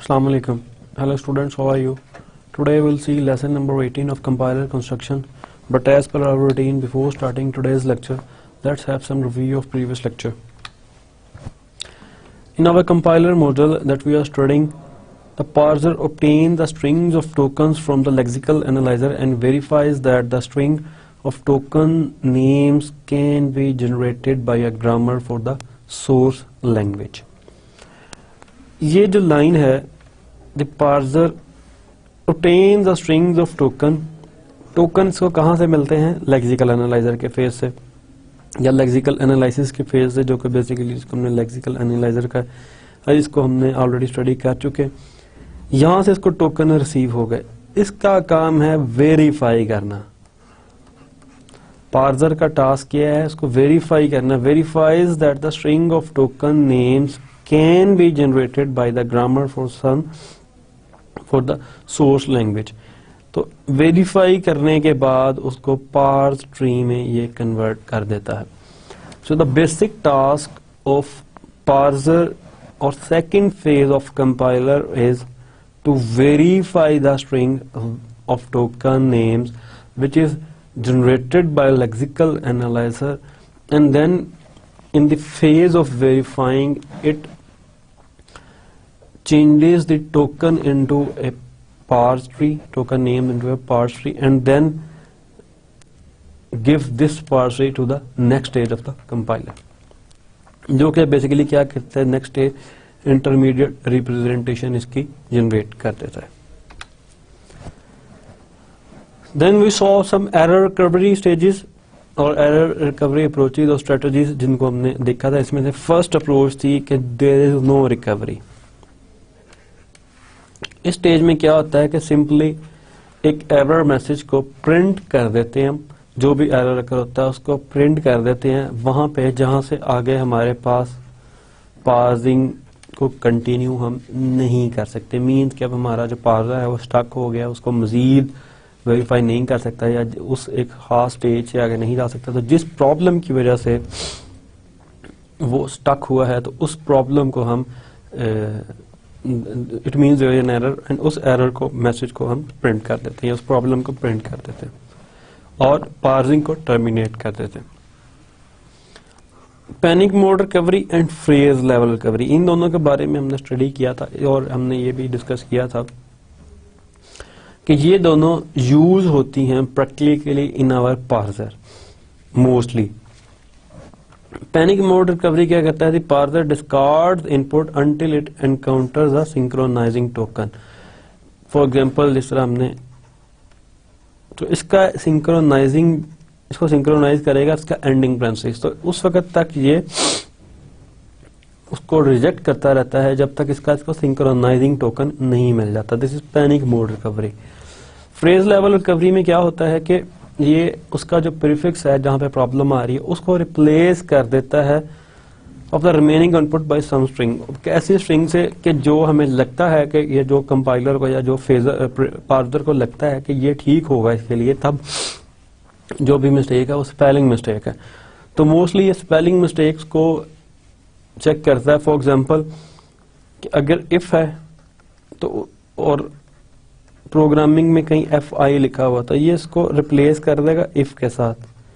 Assalamu alaikum. Hello students, how are you? Today we'll see lesson number 18 of compiler construction. But as per our routine, before starting today's lecture, let's have some review of previous lecture. In our compiler module that we are studying, the parser obtains the strings of tokens from the lexical analyzer and verifies that the string of token names can be generated by a grammar for the source language. ये जो line है, the parser obtains the strings of tokens को कहाँ से मिलते हैं? Lexical analyser के phase से या लेक्सिकल एनालिसिस के फेज से, जो कि बेसिकली इसको हमने लेक्सिकल एनालाइजर का है, इसको हमने ऑलरेडी स्टडी कर चुके। यहाँ से इसको टोकन रिसीव हो गए, इसका काम है वेरीफाई करना। पार्सर का टास्क क्या है? इसको वेरीफाई करना। Verifies that the string of token names can be generated by the grammar for the source language. तो वेरीफाई करने के बाद उसको पार्स ट्री में ये कन्वर्ट कर देता है। So the basic task of parser और second phase of compiler is to verify the string of token names which is generated by lexical analyzer, and then in the phase of verifying it changes the token into a parse tree, token name into a parse tree, and then gives this parse tree to the next stage of the compiler, जो कि basically क्या करता है? Next stage intermediate representation इसकी generate कर देता है। Then we saw some error recovery stages और error recovery approaches और strategies जिनको हमने देखा था। इसमें से फर्स्ट अप्रोच थी कि there is no recovery। इस स्टेज में क्या होता है कि सिंपली एक एरर मैसेज को प्रिंट कर देते हैं हम, जो भी एरर अकर होता है उसको प्रिंट कर देते हैं वहां पे जहां से आगे हमारे पास पार्सिंग को कंटिन्यू हम नहीं कर सकते। मीन्स कि अब हमारा जो पार्सर है वो स्टक हो गया, उसको मजीद वेरीफाई नहीं कर सकता या उस एक खास स्टेज से आगे नहीं जा सकता। तो जिस प्रॉब्लम की वजह से वो स्टक हुआ है तो उस प्रॉब्लम को हम it means there is an error, and उस एरर को मैसेज को हम प्रिंट कर देते हैं, उस प्रॉब्लम को प्रिंट कर देते हैं और पार्सिंग को टर्मिनेट कर देते हैं। Panic mode recovery and phrase level recovery, इन दोनों के बारे में हमने स्टडी किया था और हमने ये भी डिस्कस किया था कि ये दोनों यूज होती हैं practically in our parser mostly. Panic mode recovery क्या करता है? Parser discards input until it encounters a synchronizing token. For example जिस तरह हमने तो इसका इसको सिंक्रोनाइज करेगा इसका एंडिंग पैरेंथेसिस, तो उस वक्त तक ये उसको रिजेक्ट करता रहता है जब तक इसको सिंक्रोनाइजिंग टोकन नहीं मिल जाता। This is panic mode recovery. Phrase level recovery में क्या होता है कि ये उसका जो प्रीफिक्स है जहां पे प्रॉब्लम आ रही है उसको रिप्लेस कर देता है of the remaining input by some string, ऐसी स्ट्रिंग से कि जो हमें लगता है कि ये जो कंपाइलर को या जो पार्सर को लगता है कि ये ठीक होगा इसके लिए, तब जो भी मिस्टेक है वो स्पेलिंग मिस्टेक है। तो मोस्टली ये स्पेलिंग मिस्टेक्स को चेक करता है। फॉर एग्जांपल कि अगर इफ है तो और प्रोग्रामिंग में कहीं FI लिखा हुआ था, ये इसको रिप्लेस कर देगा इफ के साथ।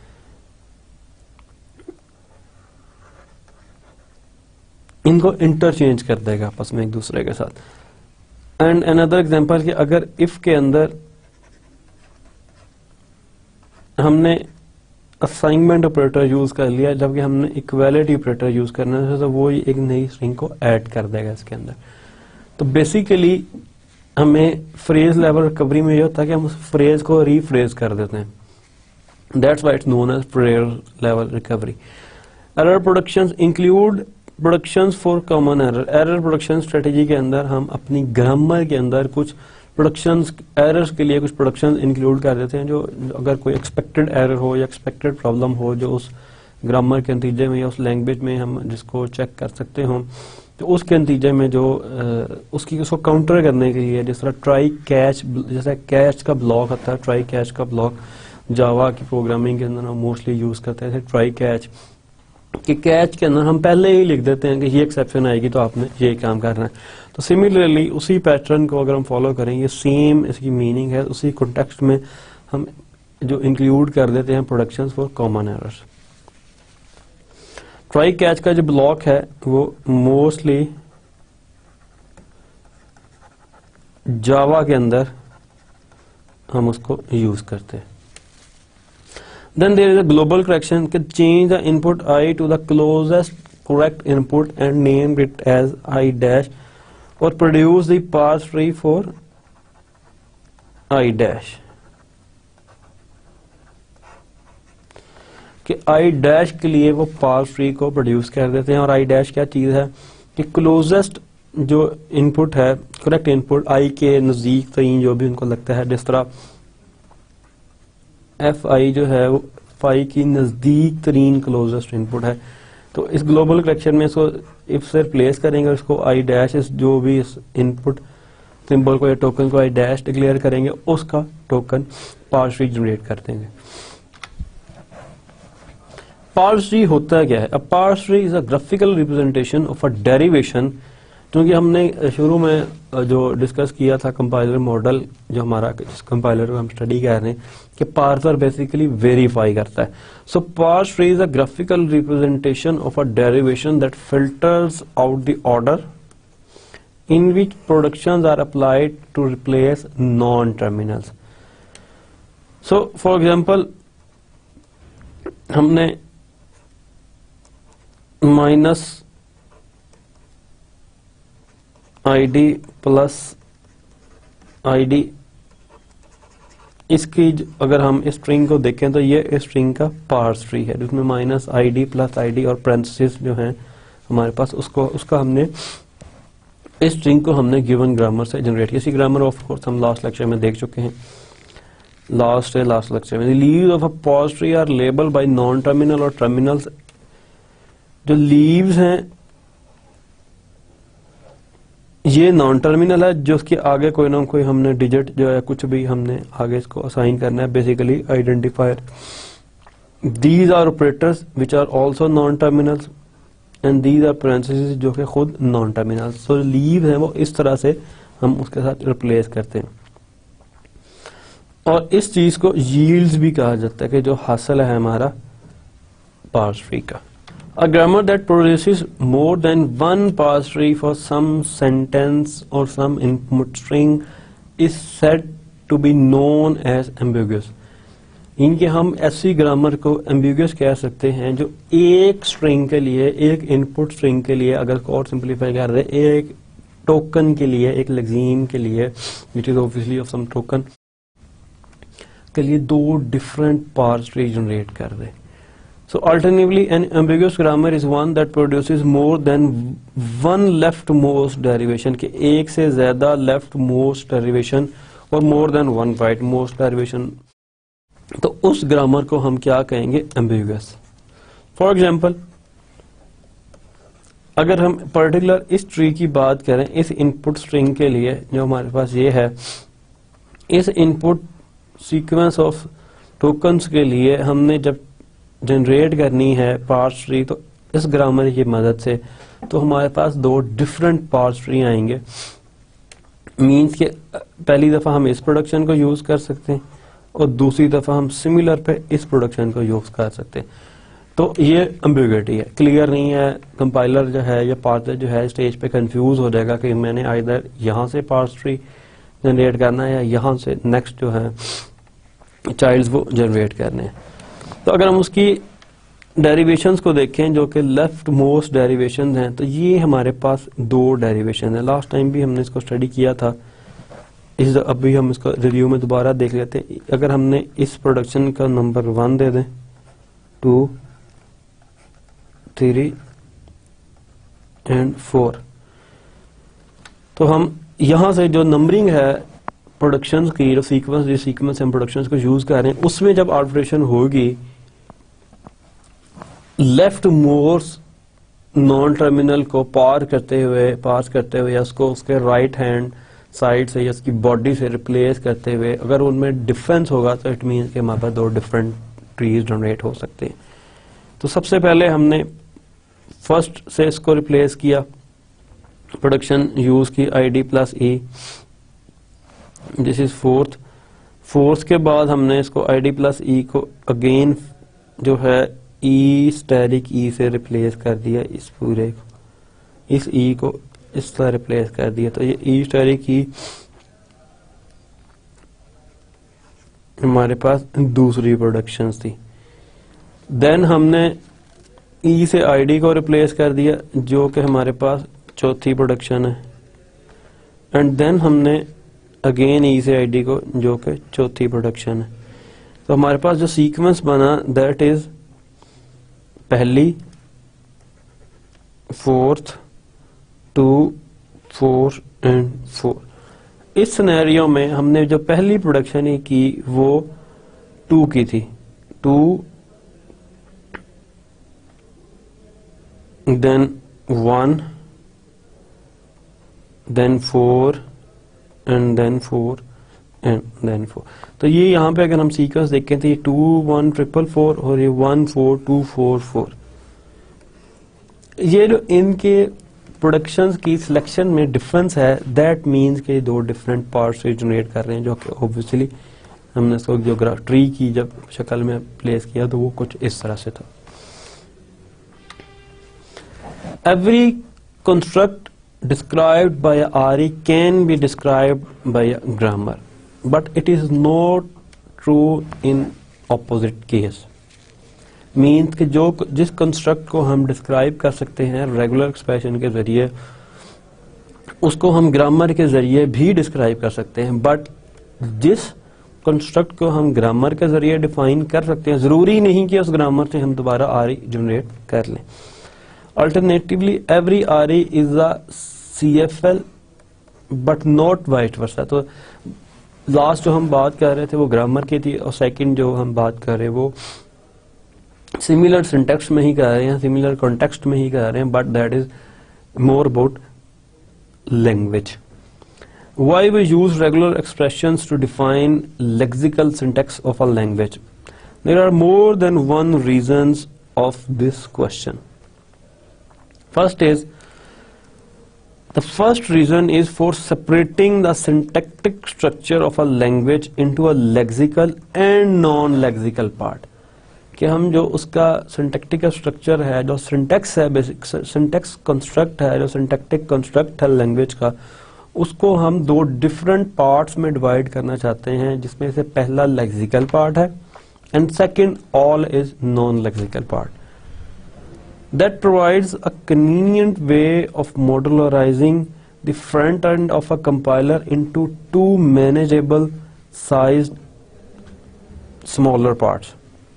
इनको इंटरचेंज कर देगा आपस में एक दूसरे के साथ। एंड अनदर एग्जांपल कि अगर इफ के अंदर हमने असाइनमेंट ऑपरेटर यूज कर लिया जबकि हमने इक्वालिटी ऑपरेटर यूज करना है, तो वो एक नई स्ट्रिंग को ऐड कर देगा इसके अंदर। तो बेसिकली हमें फ्रेज लेवल रिकवरी में ये होता है कि हम उस फ्रेज को रीफ्रेज कर देते हैं। That's why it's known as phrase level recovery. Error productions include productions for common error. Error production strategy के अंदर हम अपनी ग्रामर के अंदर कुछ प्रोडक्शंस एरर्स के लिए कुछ प्रोडक्शंस इंक्लूड कर देते हैं, जो अगर कोई एक्सपेक्टेड एरर हो या एक्सपेक्टेड प्रॉब्लम हो जो उस ग्रामर के नतीजे में या उस लैंग्वेज में हम जिसको चेक कर सकते हो, तो उसके नतीजे में जो उसको काउंटर करने के लिए, जिस तरह ट्राई कैच, जैसे कैच का ब्लॉक होता है, ट्राई कैच का ब्लॉक जावा की प्रोग्रामिंग के अंदर हम मोस्टली यूज करते हैं ट्राई कैच, कि कैच के अंदर हम पहले ही लिख देते हैं कि ये एक्सेप्शन आएगी तो आपने ये काम करना है। तो सिमिलरली उसी पैटर्न को अगर हम फॉलो करेंगे, सेम इसकी मीनिंग है, उसी कॉन्टेक्स्ट में हम जो इंक्लूड कर देते हैं productions for common errors. Try catch का जो ब्लॉक है वो मोस्टली जावा के अंदर हम उसको यूज करते हैं। Then there is a global correction कि change the input I to the closest correct input and name it as I dash और produce the parse tree for I dash. कि I dash के लिए वो parse tree को produce कर देते हैं। और आई डैश क्या चीज है कि क्लोजेस्ट जो इनपुट है, करेक्ट इनपुट आई के नजदीक तरीन जो भी उनको लगता है, जिस तरह एफ आई जो है वो फाई की नजदीक तरीन क्लोजेस्ट इनपुट है। तो इस ग्लोबल करेक्शन में इसको इफ से रिप्लेस करेंगे, उसको आई डैश इस जो भी इस इनपुट सिंबल को या टोकन को आई डैश डिक्लेयर करेंगे, उसका टोकन पार्स ट्री जनरेट कर देंगे। पार्स ट्री होता क्या है? A parse tree is a graphical representation of a derivation. क्योंकि हमने शुरू में जो डिस्कस किया था कंपाइलर मॉडल, जो हमारा जिस कंपाइलर को हम स्टडी कर रहे हैं कि पार्सर बेसिकली वेरीफाई करता है। So parse tree is a graphical representation of a derivation that filters out the order in which productions are applied to replace non terminals. So for example हमने minus ID plus ID, इसकी अगर हम इस string को देखें तो ये इस स्ट्रिंग का पार्स ट्री है, जिसमें माइनस आईडी प्लस आईडी और पैरेंथेसिस जो है हमारे पास, उसका हमने इस स्ट्रिंग को हमने गिवन ग्रामर से जनरेट किया। इसी ग्रामर ऑफ कोर्स हम लास्ट लेक्चर में देख चुके हैं, लास्ट लेक्चर में। Leaves of a parse tree are label by non terminal और टर्मिनल्स। जो लीव्स हैं ये नॉन टर्मिनल है, जो उसके आगे कोई ना कोई हमने डिजिट जो है कुछ भी हमने आगे इसको असाइन करना है, basically identifier. These are operators which are also non terminals and these are parenthesis जो कि खुद नॉन टर्मिनल्स। सो लीव है वो इस तरह से हम उसके साथ रिप्लेस करते हैं। और इस चीज को यील्ड्स भी कहा जाता है कि जो हासिल है हमारा पार्स ट्री का। A grammar that produces more than one parse tree for some sentence or some input string is said to be known as ambiguous। इनके हम ऐसी ग्रामर को ambiguous कह सकते हैं जो एक स्ट्रिंग के लिए, एक इनपुट स्ट्रिंग के लिए, अगर और सिंपलीफाई कर दे, एक टोकन के लिए, एक लेक्सीम के लिए which is obviously of some token के लिए दो डिफरेंट पार्स ट्री जनरेट कर दे। So alternatively, an ambiguous grammar is one that produces more than one leftmost derivation, कि एक से ज्यादा leftmost derivation और more than one rightmost derivation। तो उस ग्रामर को हम क्या कहेंगे? ambiguous। For example, अगर हम पर्टिकुलर इस ट्री की बात करें, इस इनपुट स्ट्रिंग के लिए जो हमारे पास ये है, इस इनपुट सीक्वेंस ऑफ टोकन्स के लिए हमने जब जनरेट करनी है पार्स ट्री, तो इस ग्रामर की मदद से तो हमारे पास दो डिफरेंट पार्स ट्री आएंगे। मीन्स के पहली दफा हम इस प्रोडक्शन को यूज कर सकते हैं और दूसरी दफा हम सिमिलर पे इस प्रोडक्शन को यूज कर सकते हैं। तो ये एम्बिग्युइटी है, क्लियर नहीं है। कंपाइलर जो है या पार्सर जो है स्टेज पे कंफ्यूज हो जाएगा कि मैंने आइदर यहाँ से पार्स ट्री जनरेट करना है या यहाँ से नेक्स्ट जो है चाइल्ड्स वो जनरेट करने हैं। तो अगर हम उसकी डेरिवेशंस को देखें जो कि लेफ्ट मोस्ट डेरिवेशन हैं, तो ये हमारे पास दो डेरिवेशन है। लास्ट टाइम भी हमने इसको स्टडी किया था, अभी हम इसको रिव्यू में दोबारा देख लेते हैं। अगर हमने इस प्रोडक्शन का नंबर 1 दे दें, 2, 3 एंड 4, तो हम यहां से जो नंबरिंग है प्रोडक्शंस की, जो सीक्वेंस हम प्रोडक्शंस को यूज कर रहे हैं, उसमें जब ऑल्टरेशन होगी लेफ्ट मोस्ट नॉन टर्मिनल को पास करते हुए या उसको उसके राइट हैंड साइड से या उसकी बॉडी से रिप्लेस करते हुए, अगर उनमें डिफरेंस होगा तो इट मीन्स के हमारे पास दो डिफरेंट ट्रीज जनरेट हो सकते हैं। तो सबसे पहले हमने फर्स्ट से इसको रिप्लेस किया प्रोडक्शन यूज की id plus e, this is fourth के बाद हमने इसको id प्लस e को अगेन जो है ई स्टैटिक ई से रिप्लेस कर दिया, इस पूरे को, इस ई को इस तरह रिप्लेस कर दिया। तो ये ई स्टैटिक ई हमारे पास दूसरी प्रोडक्शंस थी। देन हमने ई से आईडी को रिप्लेस कर दिया जो कि हमारे पास चौथी प्रोडक्शन है, एंड देन हमने अगेन ई से आईडी को जो कि चौथी प्रोडक्शन है। तो हमारे पास जो सीक्वेंस बना दैट इज पहली, फोर्थ, 2, 4 एंड 4। इस सिनेरियो में हमने जो पहली प्रोडक्शन ही की वो 2 की थी, 2 then 1 then 4 and then 4 and then 4। तो ये यहाँ पे अगर हम सीक्वेंस देखें तो ये 2 1 4 4 और ये 1 4 2 4 4। ये जो इनके प्रोडक्शंस की सिलेक्शन में डिफरेंस है, दैट मीन्स के दो डिफरेंट पार्ट्स से जनरेट कर रहे हैं, जो कि ऑब्वियसली हमने इसको जो ट्री की जब शक्ल में प्लेस किया तो वो कुछ इस तरह से था। Every construct described by a RE can be described by a grammar, but it is not true in opposite case. Means कि जो जिस कंस्ट्रक्ट को हम डिस्क्राइब कर सकते हैं रेगुलर एक्सप्रेशन के जरिए, उसको हम ग्रामर के जरिए भी डिस्क्राइब कर सकते हैं, बट जिस कंस्ट्रक्ट को हम ग्रामर के जरिए डिफाइन कर सकते हैं जरूरी नहीं कि उस ग्रामर से हम दोबारा RE जनरेट कर लें। Alternatively, every RE is a CFL but not vice versa। तो लास्ट जो हम बात कर रहे थे वो ग्रामर की थी, और सेकंड जो हम बात कर रहे हैं वो सिमिलर सिंटेक्स में ही कर रहे हैं, सिमिलर कॉन्टेक्स्ट में ही कर रहे हैं, but that is more about language. Why we use regular expressions to define lexical syntax of a language? There are more than one reasons of this question. The first reason is for separating the syntactic structure of a language into a lexical and non-lexical part। कि हम जो उसका syntactic structure है, जो syntax है, basic syntax construct है, जो syntactic construct है लैंग्वेज का, उसको हम दो डिफरेंट पार्ट्स में डिवाइड करना चाहते हैं, जिसमें से पहला लेक्सिकल पार्ट है and second all is non lexical part. That provides a convenient way of modularizing the front end of a compiler into two manageable sized smaller parts।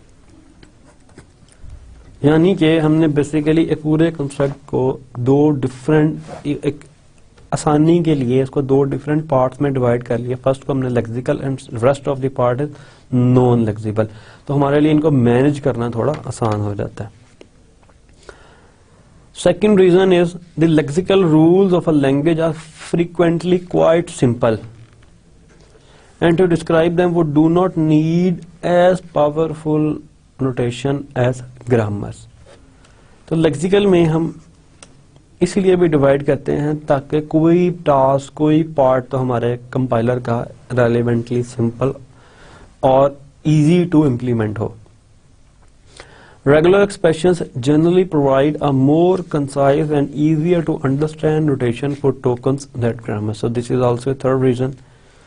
यानी कि हमने बेसिकली एक पूरे कंस्ट्रक्ट को दो डिफरेंट, एक आसानी के लिए इसको दो डिफरेंट पार्ट्स में डिवाइड कर लिया। फर्स्ट को हमने lexical and rest of the part is non lexical, तो हमारे लिए इनको मैनेज करना थोड़ा आसान हो जाता है। Second reason is the lexical rules of a language are frequently quite simple, and to describe them we do not need as powerful notation as grammars। तो lexical में हम इसलिए भी डिवाइड करते हैं ताकि कोई टास्क, कोई पार्ट तो हमारे कंपाइलर का रेलेवेंटली सिंपल और इजी टू इम्प्लीमेंट हो। Regular expressions generally provide a more concise and easier to understand notation for tokens than grammar. So this is also a third reason.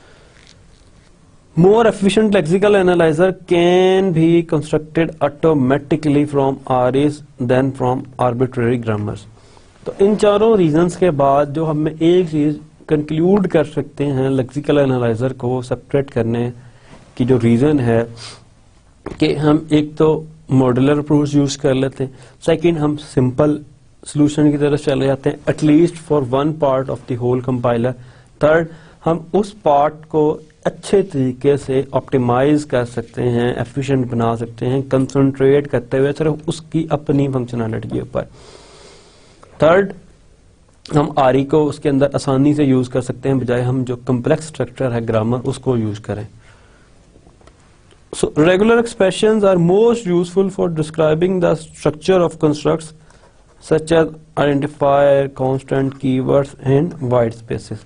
More efficient lexical analyzer can be constructed automatically from REs than from arbitrary grammars. तो इन चारों reasons के बाद जो हम एक चीज conclude कर सकते हैं लेक्सिकल एनालाइजर को सेपरेट करने की जो रीजन है कि हम एक तो मॉड्यूलर अप्रोच यूज कर लेते हैं, सेकंड हम सिंपल सॉल्यूशन की तरफ चले जाते हैं at least for one part of the whole compiler, third हम उस पार्ट को अच्छे तरीके से ऑप्टिमाइज कर सकते हैं, एफिशिएंट बना सकते हैं, कंसंट्रेट करते हुए सिर्फ उसकी अपनी फंक्शनैलिटी के ऊपर, थर्ड हम आरई को उसके अंदर आसानी से यूज कर सकते हैं बजाय हम जो कम्प्लेक्स स्ट्रक्चर है ग्रामर उसको यूज करें। So regular expressions are most useful for describing the structure of constructs such as identifier, constant, keywords and white spaces।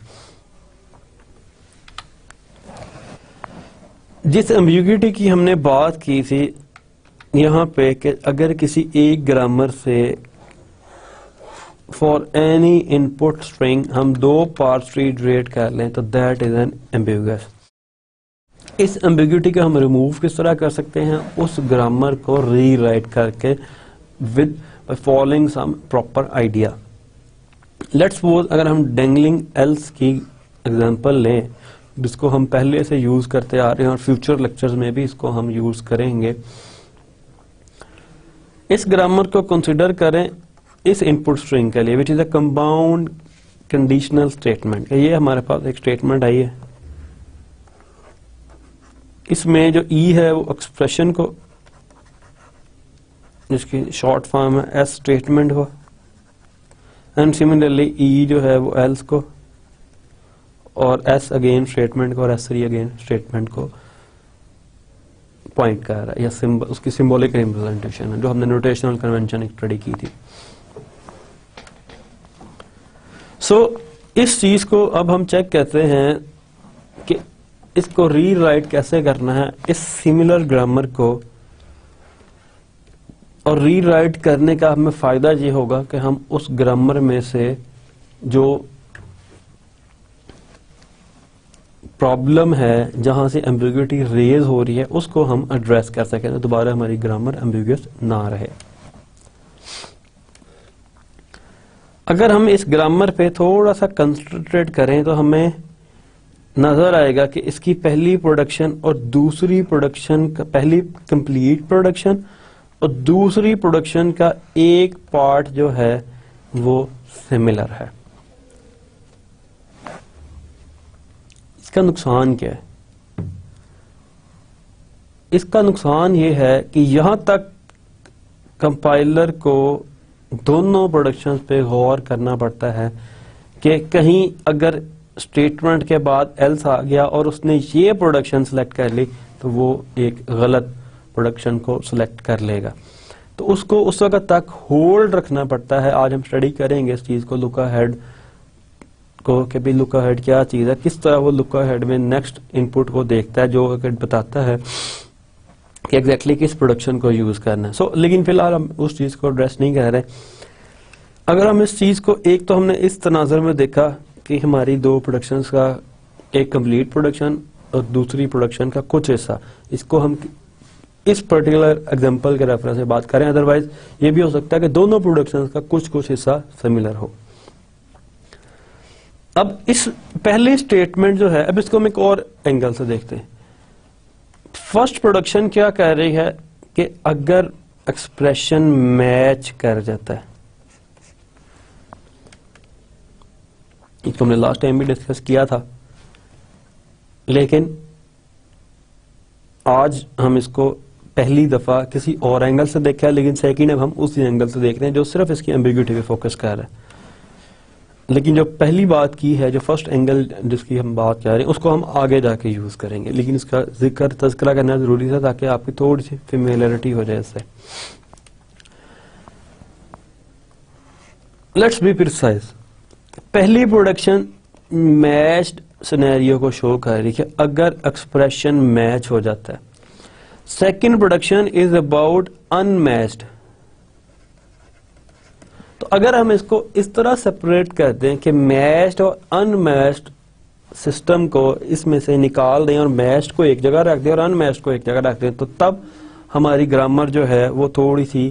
जिस एम्बिग्यूटी की हमने बात की थी यहाँ पे कि अगर किसी एक ग्रामर से फॉर एनी इनपुट स्ट्रिंग हम दो पार्स रीड कर लें तो दैट इज एन एम्बिगुअस। इस एम्बिग्यूटी को हम रिमूव किस तरह कर सकते हैं? उस ग्रामर को रीराइट करके with following some proper idea. Let's suppose अगर हम डेंगलिंग एल्स की एग्जांपल लें जिसको हम पहले से यूज करते आ रहे हैं और फ्यूचर लेक्चर्स में भी इसको हम यूज करेंगे। इस ग्रामर को कंसिडर करें इस इनपुट स्ट्रिंग के लिए which is a compound conditional statement. ये हमारे पास एक स्टेटमेंट आई है, इसमें जो ई है वो एक्सप्रेशन को, जिसकी शॉर्ट फॉर्म है एस स्टेटमेंट को, एंड सिमिलरली ई जो है वो एल्स को, और एस अगेन स्टेटमेंट को और एस री अगेन स्टेटमेंट को पॉइंट कर रहा है, या सिंबल उसकी सिंबॉलिक रिप्रेजेंटेशन है जो हमने नोटेशनल कन्वेंशन स्टडी की थी। सो इस चीज को अब हम चेक करते हैं कि इसको रीराइट कैसे करना है इस सिमिलर ग्रामर को, और रीराइट करने का हमें फायदा ये होगा कि हम उस ग्रामर में से जो प्रॉब्लम है जहां से एम्बिग्यूटी रेज हो रही है उसको हम एड्रेस कर सकें तो दोबारा हमारी ग्रामर एम्बिग्यूअस ना रहे। अगर हम इस ग्रामर पे थोड़ा सा कंसंट्रेट करें तो हमें नजर आएगा कि इसकी पहली प्रोडक्शन और दूसरी प्रोडक्शन का, पहली कंप्लीट प्रोडक्शन और दूसरी प्रोडक्शन का एक पार्ट जो है वो सिमिलर है। इसका नुकसान क्या है? इसका नुकसान ये है कि यहां तक कंपाइलर को दोनों प्रोडक्शंस पे गौर करना पड़ता है कि कहीं अगर स्टेटमेंट के बाद एल्स आ गया और उसने ये प्रोडक्शन सेलेक्ट कर ली तो वो एक गलत प्रोडक्शन को सिलेक्ट कर लेगा, तो उसको उस वक्त तक होल्ड रखना पड़ता है। आज हम स्टडी करेंगे इस चीज को, लुका हेड को, कि भाई लुका हेड क्या चीज है, किस तरह वो लुका हेड में नेक्स्ट इनपुट को देखता है जो बताता है कि एग्जैक्टली किस प्रोडक्शन को यूज करना है। लेकिन फिलहाल हम उस चीज को एड्रेस नहीं कर रहे। अगर हम इस चीज को, एक तो हमने इस तनाजर में देखा कि हमारी दो प्रोडक्शंस का एक कंप्लीट प्रोडक्शन और दूसरी प्रोडक्शन का कुछ हिस्सा, इसको हम इस पर्टिकुलर एग्जांपल के रेफरेंस से बात करें, अदरवाइज ये भी हो सकता है कि दोनों प्रोडक्शंस का कुछ कुछ हिस्सा सिमिलर हो। अब इस पहले स्टेटमेंट जो है, अब इसको हम एक और एंगल से देखते हैं। फर्स्ट प्रोडक्शन क्या कह रही है कि अगर एक्सप्रेशन मैच कर जाता है, इसको हमने लास्ट टाइम भी डिस्कस किया था, लेकिन आज हम इसको पहली दफा किसी और एंगल से देखा है, लेकिन सेकंड अब हम उसी एंगल से देख रहे हैं जो सिर्फ इसकी एम्बिग्यूटी पे फोकस कर रहा है। लेकिन जो पहली बात की है, जो फर्स्ट एंगल जिसकी हम बात कर रहे हैं, उसको हम आगे जाके यूज करेंगे, लेकिन इसका जिक्र तज़किरा करना जरूरी था ताकि आपकी थोड़ी सी फेमिलियरिटी हो जाए इससे। Let's be precise. पहली प्रोडक्शन मैच्ड सिनेरियो को शो कर रही है अगर एक्सप्रेशन मैच हो जाता है। Second production is about unmatched. तो अगर हम इसको इस तरह सेपरेट कर दें कि मैच्ड और अनमैच्ड सिस्टम को इसमें से निकाल दें और मैच्ड को एक जगह रख दें और अनमैच्ड को एक जगह रख दें, तो तब हमारी ग्रामर जो है वो थोड़ी सी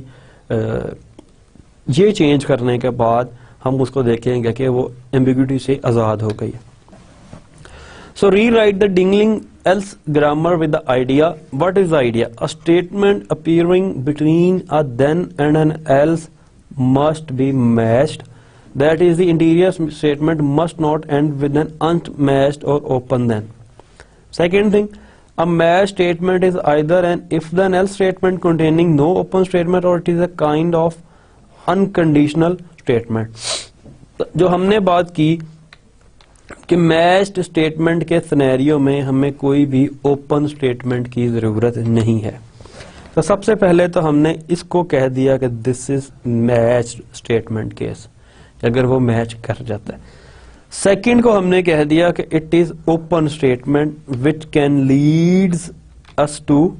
ये चेंज करने के बाद हम उसको देखेंगे कि वो एम्बिग्यूटी से आजाद हो गई है। So rewrite the dingling else grammar with the idea. What is the idea? A statement appearing between a then and an else must be matched. That is, the interior statement must not end with an unmatched or open then. Second thing, a matched statement is either an if then else statement containing no open statement or it is a kind of unconditional statement. जो हमने बात की कि matched statement के scenario में हमें कोई भी ओपन स्टेटमेंट की जरूरत नहीं है। तो सबसे पहले तो हमने इसको कह दिया कि this is match statement case, अगर वो मैच कर जाता है। सेकंड को हमने कह दिया कि it is open statement which can leads us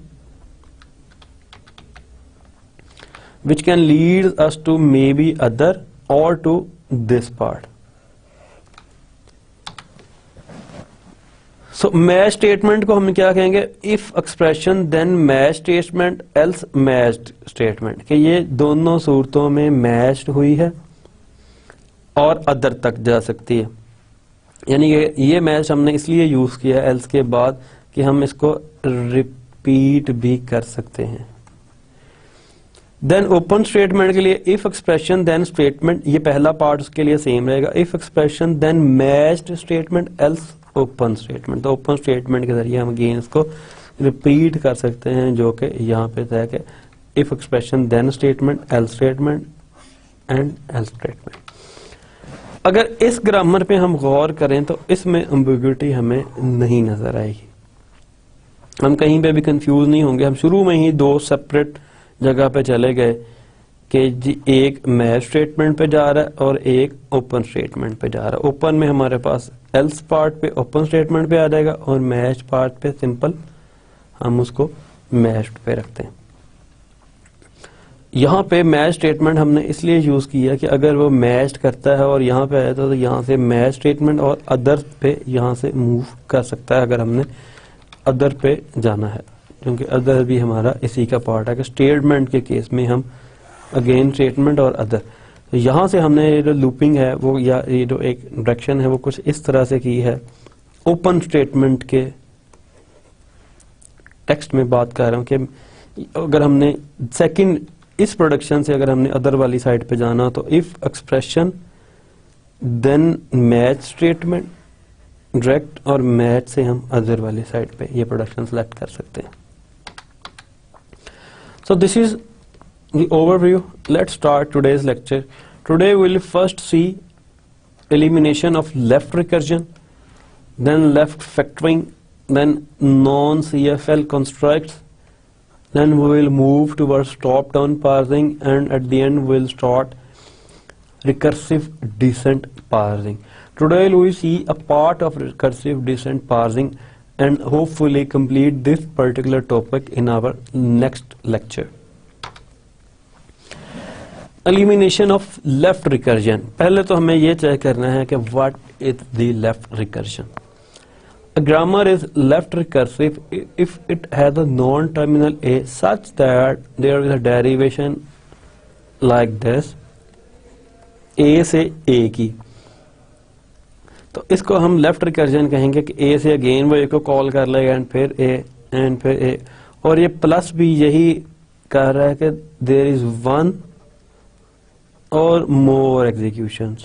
to may be other or to this part. So match statement को हम क्या कहेंगे, if expression then match statement else match statement, कि ये दोनों सूरतों में मैच्ड हुई है और अदर तक जा सकती है। यानी ये मैच हमने इसलिए यूज किया है एल्स के बाद कि हम इसको रिपीट भी कर सकते हैं। देन ओपन स्टेटमेंट के लिए इफ एक्सप्रेशन देन स्टेटमेंट, ये पहला पार्ट उसके लिए सेम रहेगा, if expression then matched statement else open statement. तो ओपन स्टेटमेंट के जरिए हम अगेन इसको रिपीट कर सकते हैं, जो कि यहाँ पे है कि if expression then statement else statement and else statement. अगर इस ग्रामर पे हम गौर करें तो इसमें एम्बिग्युइटी हमें नहीं नजर आएगी, हम कहीं पे भी कंफ्यूज नहीं होंगे। हम शुरू में ही दो सेपरेट जगह पे चले गए कि जी एक मैच स्टेटमेंट पे जा रहा है और एक ओपन स्टेटमेंट पे जा रहा है। ओपन में हमारे पास एल्स पार्ट पे ओपन स्टेटमेंट पे आ जाएगा और मैच पार्ट पे सिंपल हम उसको मैच्ड पे रखते हैं। यहाँ पे मैच स्टेटमेंट हमने इसलिए यूज किया कि अगर वो मैच करता है और यहाँ पे आया तो यहाँ से मैच स्टेटमेंट और अदर पे यहाँ से मूव कर सकता है अगर हमने अदर पे जाना है, क्योंकि अदर भी हमारा इसी का पार्ट है कि स्टेटमेंट के केस में हम अगेन स्टेटमेंट और अदर। तो यहाँ से हमने ये जो लूपिंग है वो या ये जो एक डायरेक्शन है वो कुछ इस तरह से की है। ओपन स्टेटमेंट के टेक्स्ट में बात कर रहा हूँ कि अगर हमने सेकंड इस प्रोडक्शन से अगर हमने अदर वाली साइड पे जाना तो if expression then match statement direct और मैच से हम अदर वाली साइड पे ये प्रोडक्शन सेलेक्ट कर सकते हैं। So this is the overview. Let's start today's lecture. Today we'll first see elimination of left recursion, then left factoring, then non-CFL constructs, then we will move towards top-down parsing, and at the end we'll start recursive descent parsing. Today we will see a part of recursive descent parsing and hopefully complete this particular topic in our next lecture. Elimination of left recursion. पहले तो हमें यह check करना है कि what is the left recursion. A grammar is left recursive if it has a non terminal A such that there is a derivation like this, A से A की। तो इसको हम लेफ्ट रिकर्जन कहेंगे कि ए से अगेन वो ए को कॉल कर लेगा एंड फिर ए, और ये प्लस भी यही कह रहा है कि there is one or more executions.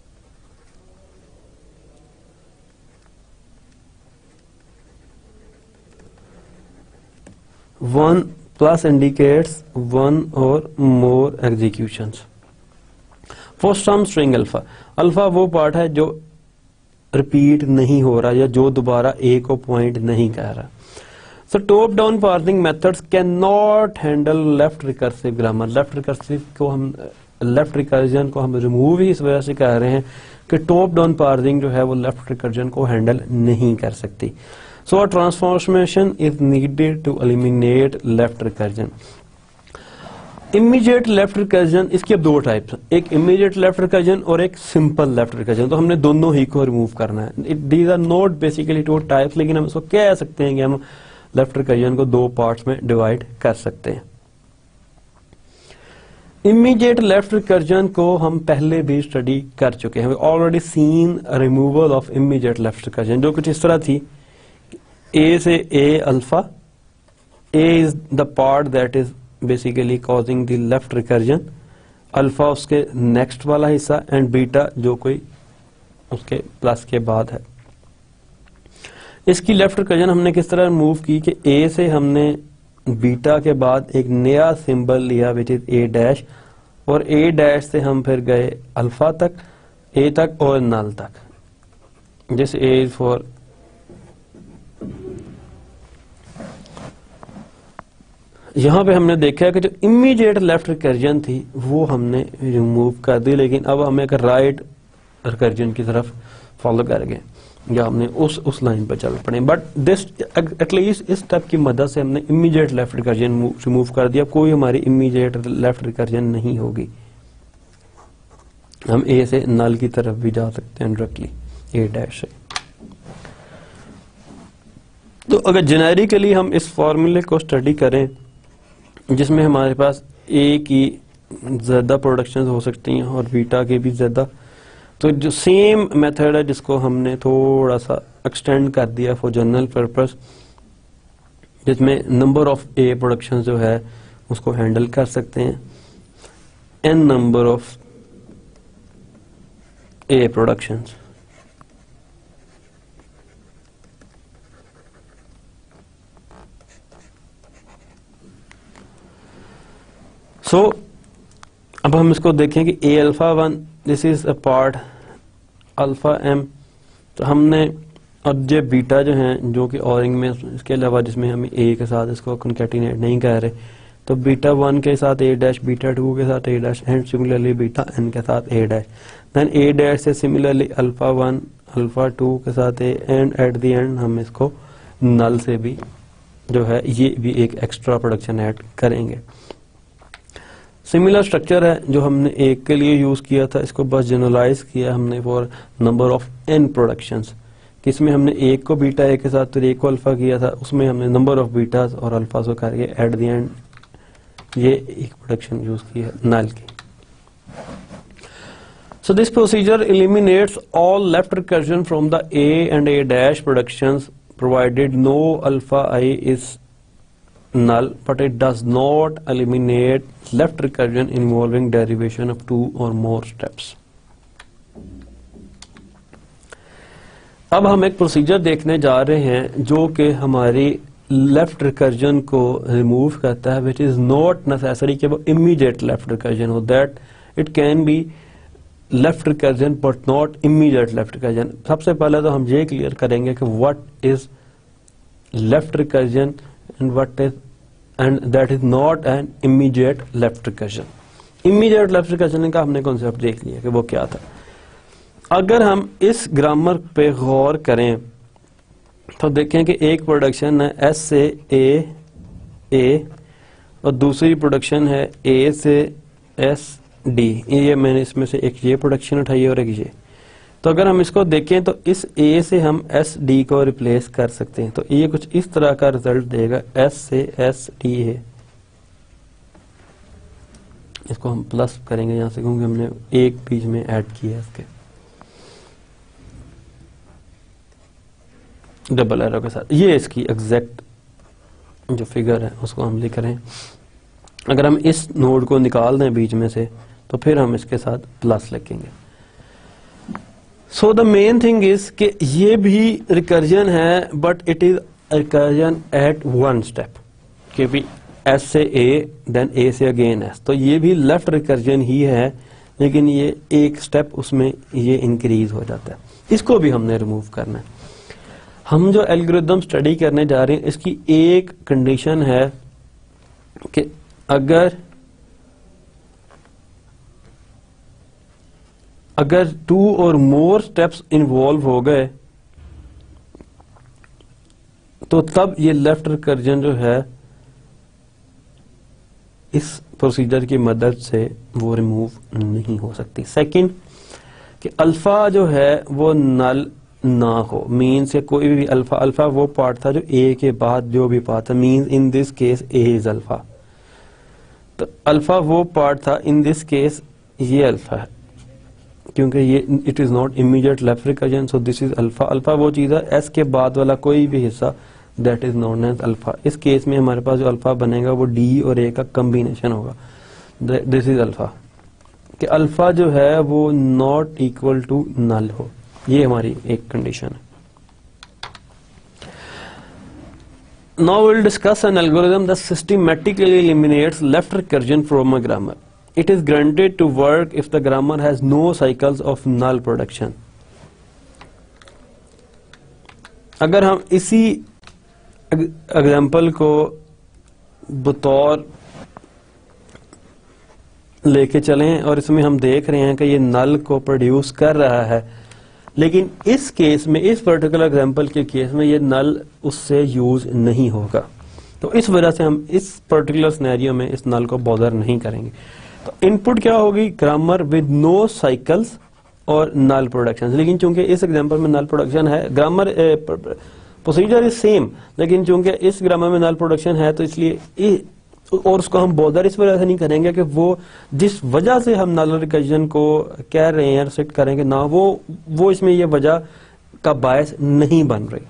One plus indicates one or more executions for some string alpha. Alpha वो पार्ट है जो रिपीट नहीं हो रहा या जो दोबारा ए को पॉइंट नहीं कर रहा। So top down parsing methods can not handle left recursive grammar. Left recursion को हम रिमूव ही इस वजह से कर रहे हैं कि टॉप डाउन पार्सिंग जो है वो लेफ्ट रिकर्जन को हैंडल नहीं कर सकती। So a transformation is needed to eliminate left recursion. Immediate left recursion, इसकी अब दो टाइप्स हैं, एक इमीडिएट लेफ्ट रिकर्जन और एक सिंपल लेफ्ट रिकर्जन। तो हमने दोनों ही को रिमूव करना है। These are not basically two types, लेकिन हम इसको कह सकते हैं कि हम लेफ्ट रिकर्जन को दो पार्ट्स में डिवाइड कर सकते हैं। इमीडिएट लेफ्ट रिकर्जन को हम पहले भी स्टडी कर चुके हैं। Already seen removal of immediate left recursion, जो कुछ इस तरह थी, ए से A alpha, A is the part that is basically causing the left recursion, alpha उसके नेक्स्ट वाला हिस्सा एंड बीटा जो कोई उसके प्लस के बाद है। इसकी लेफ्ट रिकर्जन हमने किस तरह मूव की कि ए से हमने बीटा के बाद एक नया सिंबल लिया विच इज ए डैश, और ए डैश से हम फिर गए अल्फा तक, ए तक और नल तक। दिस ए इज फॉर यहाँ पे हमने देखा कि जो इमीडिएट लेफ्ट रिकर्जन थी वो हमने रिमूव कर दी, लेकिन अब हमें एक राइट रिकर्जन की तरफ फॉलो कर गए या हमने उस लाइन पर चल पड़े। बट दिस एटलीस्ट इस स्टेप की मदद से हमने इमीडिएट लेफ्ट रिकर्जन रिमूव कर दिया, कोई हमारी इमीडिएट लेफ्ट रिकर्जन नहीं होगी। हम ए से नल की तरफ भी जा सकते हैं डायरेक्टली ए डैश से। तो अगर जेनेरिकली हम इस फॉर्मूले को स्टडी करें जिसमें हमारे पास ए की ज्यादा प्रोडक्शन हो सकती हैं और बीटा के भी ज्यादा, तो जो सेम मेथड है जिसको हमने थोड़ा सा एक्सटेंड कर दिया फॉर जनरल पर्पस, जिसमें नंबर ऑफ ए प्रोडक्शन जो है उसको हैंडल कर सकते हैं n number of A productions. So अब हम इसको देखें कि A alpha 1 this is a part alpha m, तो हमने अब ये बीटा जो है जो कि ऑरिंग में, इसके अलावा जिसमें हम ए के साथ इसको कंकैटिनेट नहीं कर रहे, तो बीटा 1 के साथ ए डैश, बीटा 2 के साथ A dash and similarly beta n के साथ A dash, then A dash से सिमिलरली अल्फा 1 अल्फा 2 के साथ A, and at the end हम इसको नल से भी जो है ये भी एक एक्स्ट्रा प्रोडक्शन ऐड करेंगे। सिमिलर स्ट्रक्चर है जो हमने एक के लिए यूज किया था, इसको बस जनरलाइज किया हमने for number of n productions, किसमें हमने एक को बीटा ए के साथ फिर एक को अल्फा किया था, उसमें हमने नंबर ऑफ बीटास और अल्फा को करके एट द एंड ये एक प्रोडक्शन यूज की है नल की। So this procedure eliminates all left recursion from the A and A dash productions provided no alpha I is null, but it does not eliminate left recursion involving derivation of 2 or more steps. अब हम एक procedure देखने जा रहे हैं जो कि हमारी लेफ्ट रिकर्जन को रिमूव करता है, विच इज नॉट नेसेसरी कि वो इमीडिएट लेफ्ट रिकर्जन हो, that it can be left recursion but not immediate left recursion. सबसे पहले तो हम ये क्लियर करेंगे कि what is left recursion and what is and that is not an immediate left recursion. Immediate left recursion का हमने कॉन्सेप्ट देख लिया कि वो क्या था। अगर हम इस ग्रामर पे गौर करें तो देखें कि एक प्रोडक्शन है एस से ए और दूसरी प्रोडक्शन है ए से एस डी, ये मैंने इसमें से एक ये प्रोडक्शन उठाई है और एक ये। तो अगर हम इसको देखें तो इस ए से हम एस डी को रिप्लेस कर सकते हैं, तो ये कुछ इस तरह का रिजल्ट देगा, एस से एस डी है। इसको हम प्लस करेंगे यहां से क्योंकि हमने एक बीच में ऐड किया है इसके डबल एरो के साथ। ये इसकी एग्जैक्ट जो फिगर है उसको हम लिख रहे हैं। अगर हम इस नोड को निकाल दें बीच में से तो फिर हम इसके साथ प्लस लिखेंगे। So the main thing is कि ये भी रिकर्जन है but it is recursion at one step, कि भी एस से ए देन ए से अगेन एस, तो ये भी लेफ्ट रिकर्जन ही है लेकिन ये एक स्टेप उसमें ये इंक्रीज हो जाता है। इसको भी हमने रिमूव करना है। हम जो एल्गोरिथम स्टडी करने जा रहे हैं इसकी एक कंडीशन है कि अगर 2 और मोर स्टेप्स इन्वॉल्व हो गए तो तब ये लेफ्ट रिकर्जन जो है इस प्रोसीजर की मदद से वो रिमूव नहीं हो सकती। सेकंड कि अल्फा जो है वो नल ना हो, मीन्स से कोई भी अल्फा वो पार्ट था जो ए के बाद जो भी पार्ट था, means in this case A is alpha, तो अल्फा वो पार्ट था, इन दिस केस ये अल्फा है क्योंकि ये it is not immediate left recursion, so this is alpha. Alpha वो चीज है, एस के बाद वाला कोई भी हिस्सा that is known as alpha. इस केस में हमारे पास जो अल्फा बनेगा वो डी और ए का कॉम्बिनेशन होगा, दिस इज अल्फा। कि अल्फा जो है वो नॉट इक्वल टू नल हो, ये हमारी एक कंडीशन है। Now we'll discuss an algorithm that systematically eliminates left recursion from a grammar. It is granted to work if the grammar has no cycles of null production. अगर हम इसी example को बतौर लेके चलें और इसमें हम देख रहे हैं कि ये नल को प्रोड्यूस कर रहा है, लेकिन इस केस में, इस पर्टिकुलर एग्जांपल के केस में ये नल उससे यूज नहीं होगा। तो इस वजह से हम इस पर्टिकुलर सिनेरियो में इस नल को बॉदर नहीं करेंगे। तो इनपुट क्या होगी, ग्रामर विद नो साइकिल्स और नल प्रोडक्शन। लेकिन चूंकि इस एग्जांपल में नल प्रोडक्शन है, ग्रामर प्रोसीजर इज सेम, लेकिन चूंकि इस ग्रामर में नल प्रोडक्शन है तो इसलिए और उसको हम बॉदर इस वजह से नहीं करेंगे कि वो जिस वजह से हम नल रिकर्जन को कह रहे हैं रिस्ट्रिक्ट करेंगे ना, वो इसमें ये वजह का बायस नहीं बन रही।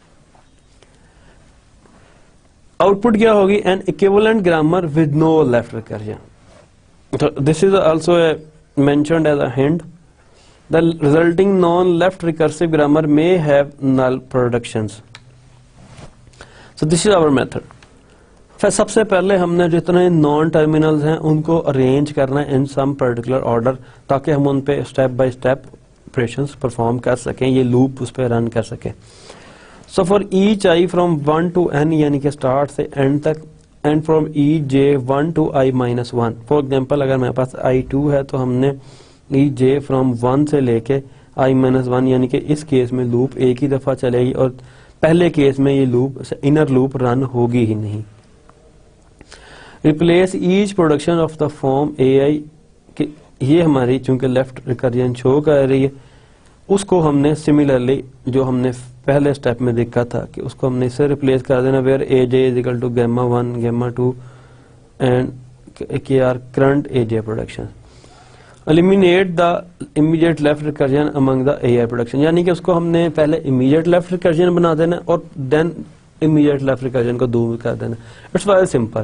आउटपुट क्या होगी, an equivalent grammar with no left recursion. This is also mentioned as a hint, the resulting non left recursive grammar may have null productions. So this is our method. फिर सबसे पहले हमने जितने नॉन टर्मिनल्स हैं उनको arrange करना है इन some particular order, ताकि हम उन पे step by step operations perform कर सकें, ये लूप उस पर रन कर सकें। So for each i from 1 to n, यानी कि स्टार्ट से एंड तक, and from e j 1 to i minus 1। For example अगर मेरे पास i2 है तो हमने ई जे फ्रॉम 1 से लेके i minus 1, यानी कि इस केस में लूप एक ही दफा चलेगी और पहले केस में ये लूप इनर लूप रन होगी ही नहीं। Replace each production of the form A i, ये हमारी चूंकि लेफ्ट रिकर्जन शो कर रही है, उसको हमने सिमिलरली जो हमने पहले स्टेप में देखा था कि उसको हमने इससे रिप्लेस कर देना, where A j is equal to gamma 1 gamma 2 and k are current A j production. Eliminate the immediate left recursion among the A i production, यानी कि उसको हमने पहले इमीडिएट लेफ्ट रिकर्जन बना देना और देन इमीडिएट लेफ्ट रिकर्जन को दूर कर देना। इट्स वेरी सिंपल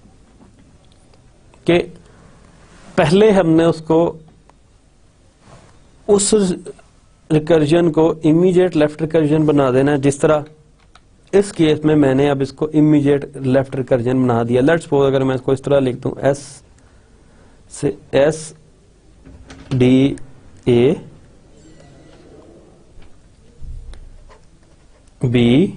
कि पहले हमने उसको उस रिकर्जन को इमीडिएट लेफ्ट रिकर्जन बना देना है, जिस तरह इस केस में मैंने अब इसको इमीडिएट लेफ्ट रिकर्जन बना दिया। लेट्स सपोज अगर मैं इसको इस तरह लिख दूं, एस से S D A B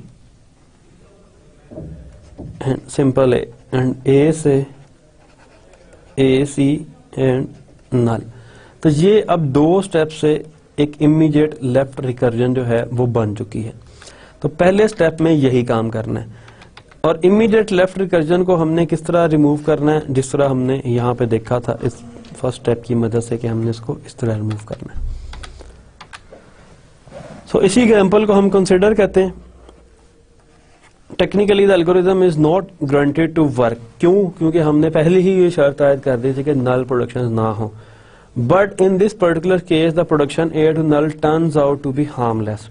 simple A and A से ए सी एंड नल। तो ये अब दो स्टेप से एक इमीडिएट लेफ्ट रिकर्जन जो है वो बन चुकी है। तो पहले स्टेप में यही काम करना है और इमीडिएट लेफ्ट रिकर्जन को हमने किस तरह रिमूव करना है, जिस तरह हमने यहाँ पे देखा था इस फर्स्ट स्टेप की मदद से कि हमने इसको इस तरह रिमूव करना है। सो इसी एग्जांपल को हम कंसीडर करते हैं। Technically the algorithm is not guaranteed to work. क्यों? क्योंकि हमने पहले ही ये शर्त आयद कर दी थी कि नल प्रोडक्शन ना हो। But in this particular case the production A to null turns out to be harmless.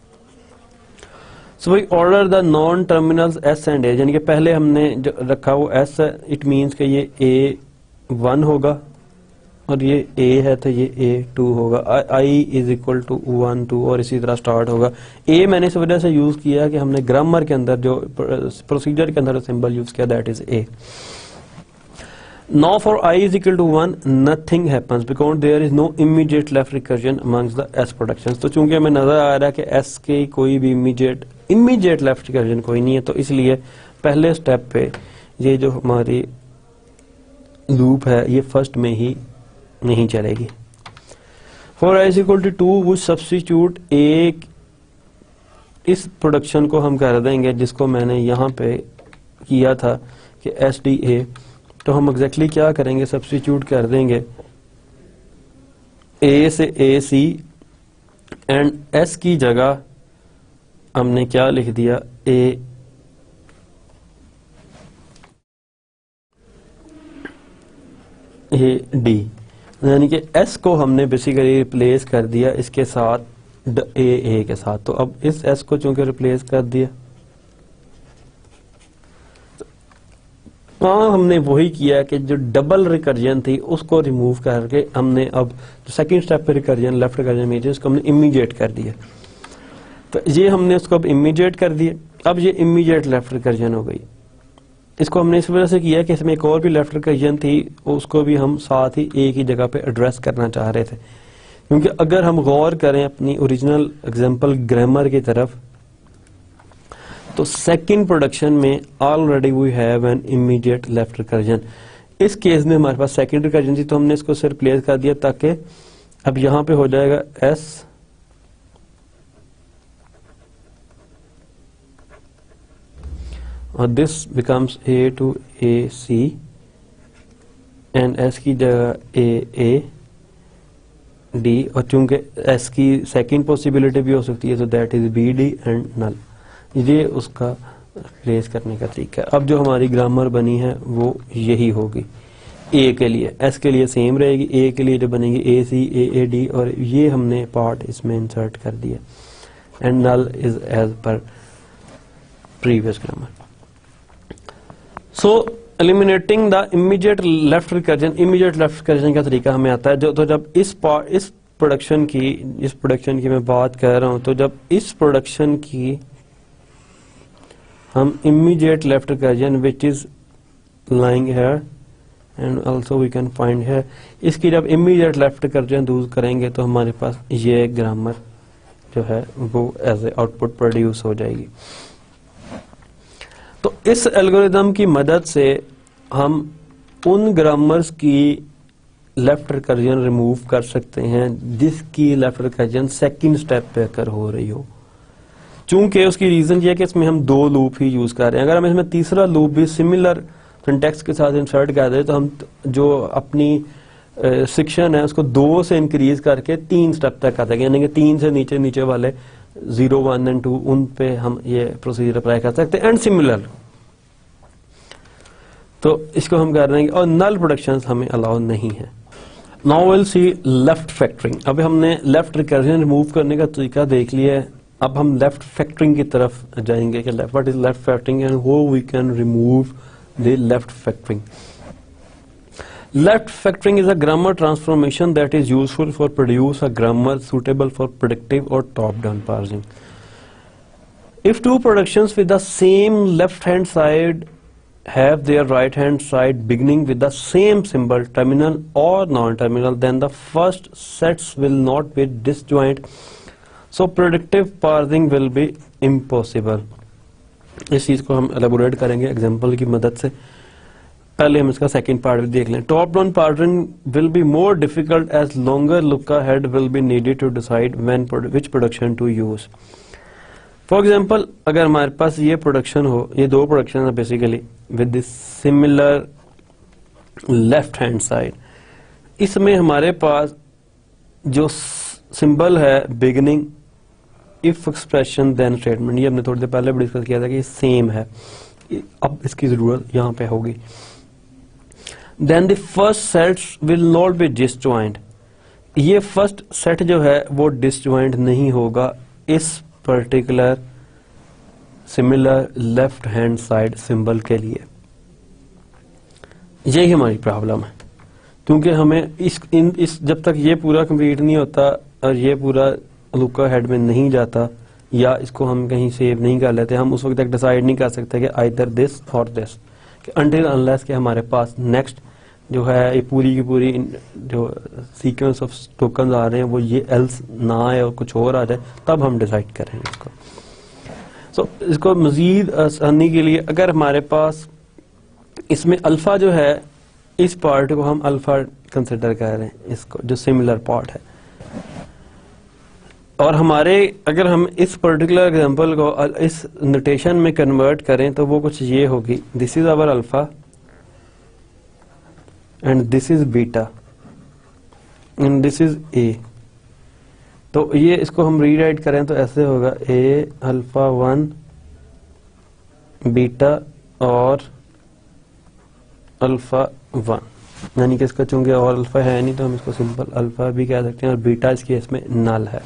So we order the non terminals S and A, यानी कि पहले हमने जो रखा वो एस है, इट मीन्स कि ये ए 1 होगा और ये ए है तो ये ए 2 होगा। आई इज इक्वल टू 1 2 और इसी तरह स्टार्ट होगा। ए मैंने इस वजह से यूज किया कि हमने ग्रामर के अंदर जो प्रोसीजर के अंदर सिंबल यूज किया, that is A. Now for i is equal to 1 nothing happens because there is no immediate left recursion amongst the S productions. तो चूंकि हमें नजर आ रहा है कि एस के कोई भी इमीडिएट लेफ्ट रिकर्जन कोई नहीं है, तो इसलिए पहले स्टेप पे ये जो हमारी लूप है ये फर्स्ट में ही नहीं चलेगी। For i is equal to 2 वो सब्स्टिट्यूट एक इस प्रोडक्शन को हम कर देंगे जिसको मैंने यहाँ पे किया था कि एस डी ए। तो हम एग्जैक्टली क्या करेंगे, सब्स्टिट्यूट कर देंगे ए से ए सी एंड एस की जगह हमने क्या लिख दिया, ए डी, यानी कि एस को हमने बेसिकली रिप्लेस कर दिया इसके साथ ए के साथ। तो अब इस एस को चूंकि रिप्लेस कर दिया, हमने वही किया कि जो डबल रिकर्जन थी उसको रिमूव करके हमने अब जो सेकंड स्टेप पे रिकर्जन लेफ्ट रिकर्जन में उसको हमने इमीडिएट कर दिया। तो ये हमने उसको अब इमीडिएट कर दिया। अब ये इमीडिएट लेफ्ट रिकर्जन हो गई। इसको हमने इस वजह से किया कि इसमें एक और भी लेफ्ट रिकर्जन थी, उसको भी हम साथ ही एक ही जगह पे एड्रेस करना चाह रहे थे। क्योंकि अगर हम गौर करें अपनी ओरिजिनल एग्जांपल ग्रामर की तरफ, तो सेकंड प्रोडक्शन में already we have an immediate left recursion. इस केस में हमारे पास सेकंड रिकर्जन थी तो हमने इसको सिर्फ रिप्लेस कर दिया ताकि अब यहां पे हो जाएगा एस और this becomes A to A C and S की जगह ए डी, और चूंकि एस की सेकंड पॉसिबिलिटी भी हो सकती है तो that is B D and null. ये उसका रिप्लेस करने का तरीका है। अब जो हमारी ग्रामर बनी है वो यही होगी ए के लिए, एस के लिए सेम रहेगी, ए के लिए जो बनेगी ए सी ए डी, और ये हमने पार्ट इसमें इंसर्ट कर दिया and null is as per previous grammar. So eliminating the immediate left recursion, immediate left recursion का तरीका हमें आता है तो जब इस प्रोडक्शन की मैं बात कर रहा हूं, तो जब इस प्रोडक्शन की हम immediate left recursion which is lying here and also we can find here, इसकी जब इमीडिएट लेफ्ट रिकर्जन यूज करेंगे तो हमारे पास ये ग्रामर जो है वो एज ए आउटपुट प्रोड्यूस हो जाएगी। तो इस एल्गोरिथम की मदद से हम उन ग्रामर्स की लेफ्ट रिकर्जन रिमूव कर सकते हैं जिसकी लेफ्ट रिकर्जन सेकंड स्टेप पे अगर हो रही हो। चूंकि उसकी रीजन ये है कि इसमें हम 2 लूप ही यूज कर रहे हैं। अगर हम इसमें तीसरा लूप भी सिमिलर सिंटैक्स के साथ इंसर्ट कर दें तो हम जो अपनी सेक्शन है उसको 2 से इंक्रीज करके 3 स्टेप तक आ जाएंगे, यानी कि 3 से नीचे वाले 0, 1 एंड 2 उन पे हम ये प्रोसीजर अप्लाई कर सकते हैं एंड सिमिलर। तो इसको हम कर रहे हैं और नल प्रोडक्शंस हमें अलाउ नहीं है। Now will see left factoring. अब हमने लेफ्ट रिकर्जन रिमूव करने का तरीका देख लिया है, अब हम लेफ्ट फैक्टरिंग की तरफ जाएंगे कि what is left factoring and how we can remove the left factoring. Left factoring is a grammar transformation that is useful for produce a grammar suitable for predictive or top-down parsing. If two productions with the same left-hand side have their right-hand side beginning with the same symbol, terminal or non-terminal, then the first sets will not be disjoint. So predictive parsing will be impossible. इस चीज को हम elaborate करेंगे example की मदद से। पहले हम इसका सेकंड पार्ट भी देख लें। Top down parsing will be more difficult as longer look ahead will be needed to decide when which production to use. For example अगर हमारे पास ये प्रोडक्शन हो, ये 2 प्रोडक्शन है basically with similar left hand side, इसमें हमारे पास जो सिंबल है beginning if expression then statement, ये हमने थोड़ी देर पहले भी डिस्कस किया था कि सेम है, अब इसकी जरूरत यहां पे होगी। Then the first sets will not be disjoint, ये फर्स्ट सेट जो है वो डिसजॉइंट नहीं होगा इस particular similar left hand side symbol के लिए। यही हमारी प्रॉब्लम है, क्योंकि हमें इस जब तक ये पूरा कंप्लीट नहीं होता और ये पूरा लुका हेड में नहीं जाता या इसको हम कहीं सेव नहीं कर लेते, हम उस वक्त तक डिसाइड नहीं कर सकते कि आइदर दिस और दिस, अनटिल अनलेस के हमारे पास नेक्स्ट जो है ये पूरी की पूरी जो सीक्वेंस ऑफ टोकन आ रहे हैं वो ये एल्स ना आए और कुछ और आ जाए, तब हम डिसाइड करेंगे इसको। सो इसको मजीद आसानी के लिए अगर हमारे पास इसमें अल्फा जो है, इस पार्ट को हम अल्फा कंसिडर कर रहे हैं, इसको जो सिमिलर पार्ट है, और हमारे अगर हम इस पर्टिकुलर एग्जांपल को इस नोटेशन में कन्वर्ट करें तो वो कुछ ये होगी, this is our alpha and this is beta and this is A. तो ये इसको हम रीराइट करें तो ऐसे होगा ए अल्फा 1 बीटा और अल्फा 1, यानी कि इसका चूंकि और अल्फा है नहीं तो हम इसको सिंपल अल्फा भी कह सकते हैं, और बीटा इस केस में नल है।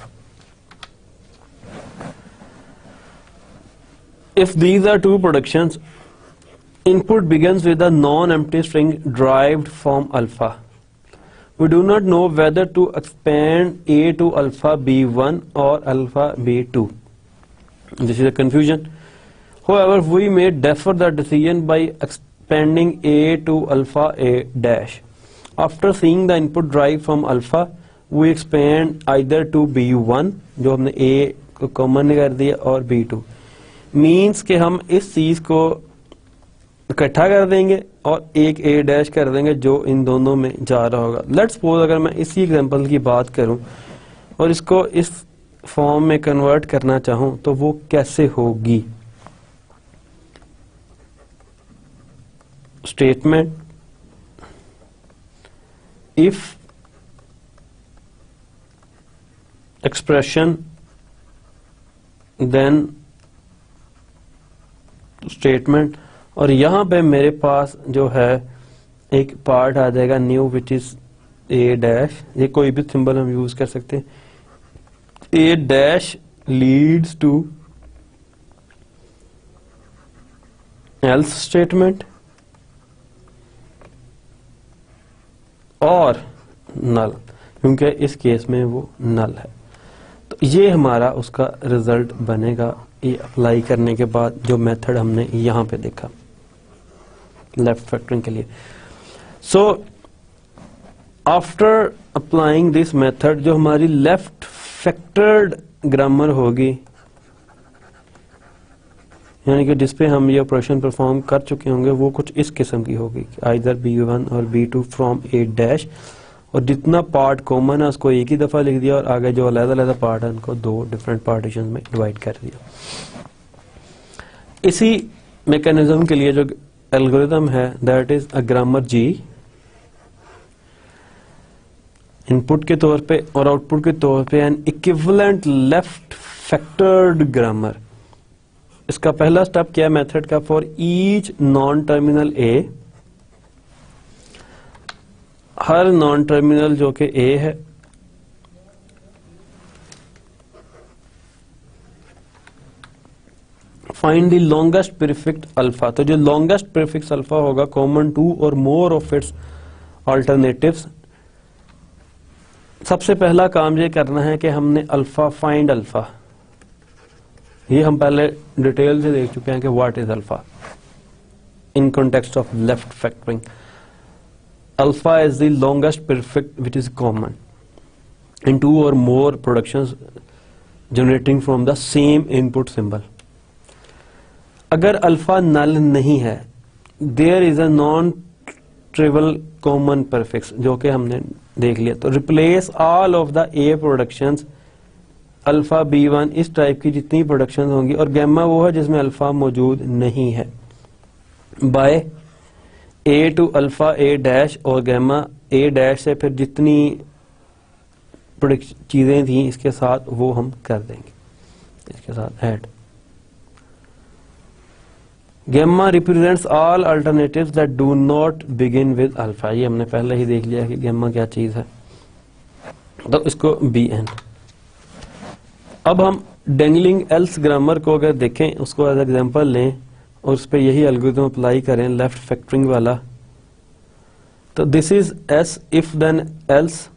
If these are two productions, input begins with a non-empty string derived from alpha. We do not know whether to expand A to alpha B1 or alpha B2. This is a confusion. However, we may defer the decision by expanding A to alpha A dash. After seeing the input derived from alpha, we expand either to B1, जो हमने A को common कर दिया, और B2. Means कि हम इस चीज को इकट्ठा कर देंगे और एक ए डैश कर देंगे जो इन दोनों में जा रहा होगा। लेट्स सपोज अगर मैं इसी एग्जांपल की बात करूं और इसको इस फॉर्म में कन्वर्ट करना चाहूं तो वो कैसे होगी। Statement if expression then statement, और यहां पे मेरे पास जो है एक पार्ट आ जाएगा new which is A dash, ये कोई भी सिंबल हम यूज कर सकते हैं। A dash leads to else statement और नल, क्योंकि इस केस में वो नल है। तो ये हमारा उसका रिजल्ट बनेगा ये अप्लाई करने के बाद जो मेथड हमने यहां पे देखा लेफ्ट फैक्टरिंग के लिए। So after applying this method जो हमारी लेफ्ट फैक्टर्ड ग्रामर होगी, यानी कि जिसपे हम ये ऑपरेशन परफॉर्म कर चुके होंगे, वो कुछ इस किस्म की होगी, आइदर B1 और B2 फ्रॉम ए डैश, और जितना पार्ट कॉमन है उसको एक ही दफा लिख दिया और आगे जो अलग-अलग पार्ट है उनको दो डिफरेंट पार्टीशन में डिवाइड कर दिया। इसी मैकेनिज्म के लिए जो एल्गोरिथम है that is a grammar G, input के तौर पे और आउटपुट के तौर पे an equivalent left factored grammar. इसका पहला स्टेप क्या है मेथड का, for each non terminal A, हर नॉन टर्मिनल जो कि ए है, find the longest prefix alpha. तो जो लॉन्गेस्ट प्रीफिक्स अल्फा होगा common two or more of its alternatives, सबसे पहला काम ये करना है कि हमने अल्फा फाइंड अल्फा, ये हम पहले डिटेल से देख चुके हैं कि what is alpha in context of left factoring. Alpha is the longest prefix which is common in two or more productions generating from the same input symbol. अगर alpha null नहीं है, there is a non trivial common prefix जो कि हमने देख लिया। तो replace all of the A productions alpha B1, इस टाइप की जितनी प्रोडक्शंस होंगी, और गैमा वो है जिसमें अल्फा मौजूद नहीं है, by A to alpha A dash, और गैमा ए डैश से फिर जितनी चीजें थी इसके साथ वो हम कर देंगे, इसके साथ add. Gamma represents all alternatives that do not begin with alpha, ये हमने पहले ही देख लिया कि गैमा क्या चीज है, तो इसको BN। अब हम डेंगलिंग एल्स ग्रामर को अगर देखें, उसको एज एग्जांपल लें और उस पर यही एल्गोरिथम अप्लाई करें लेफ्ट फैक्टरिंग वाला, तो this is S if then else,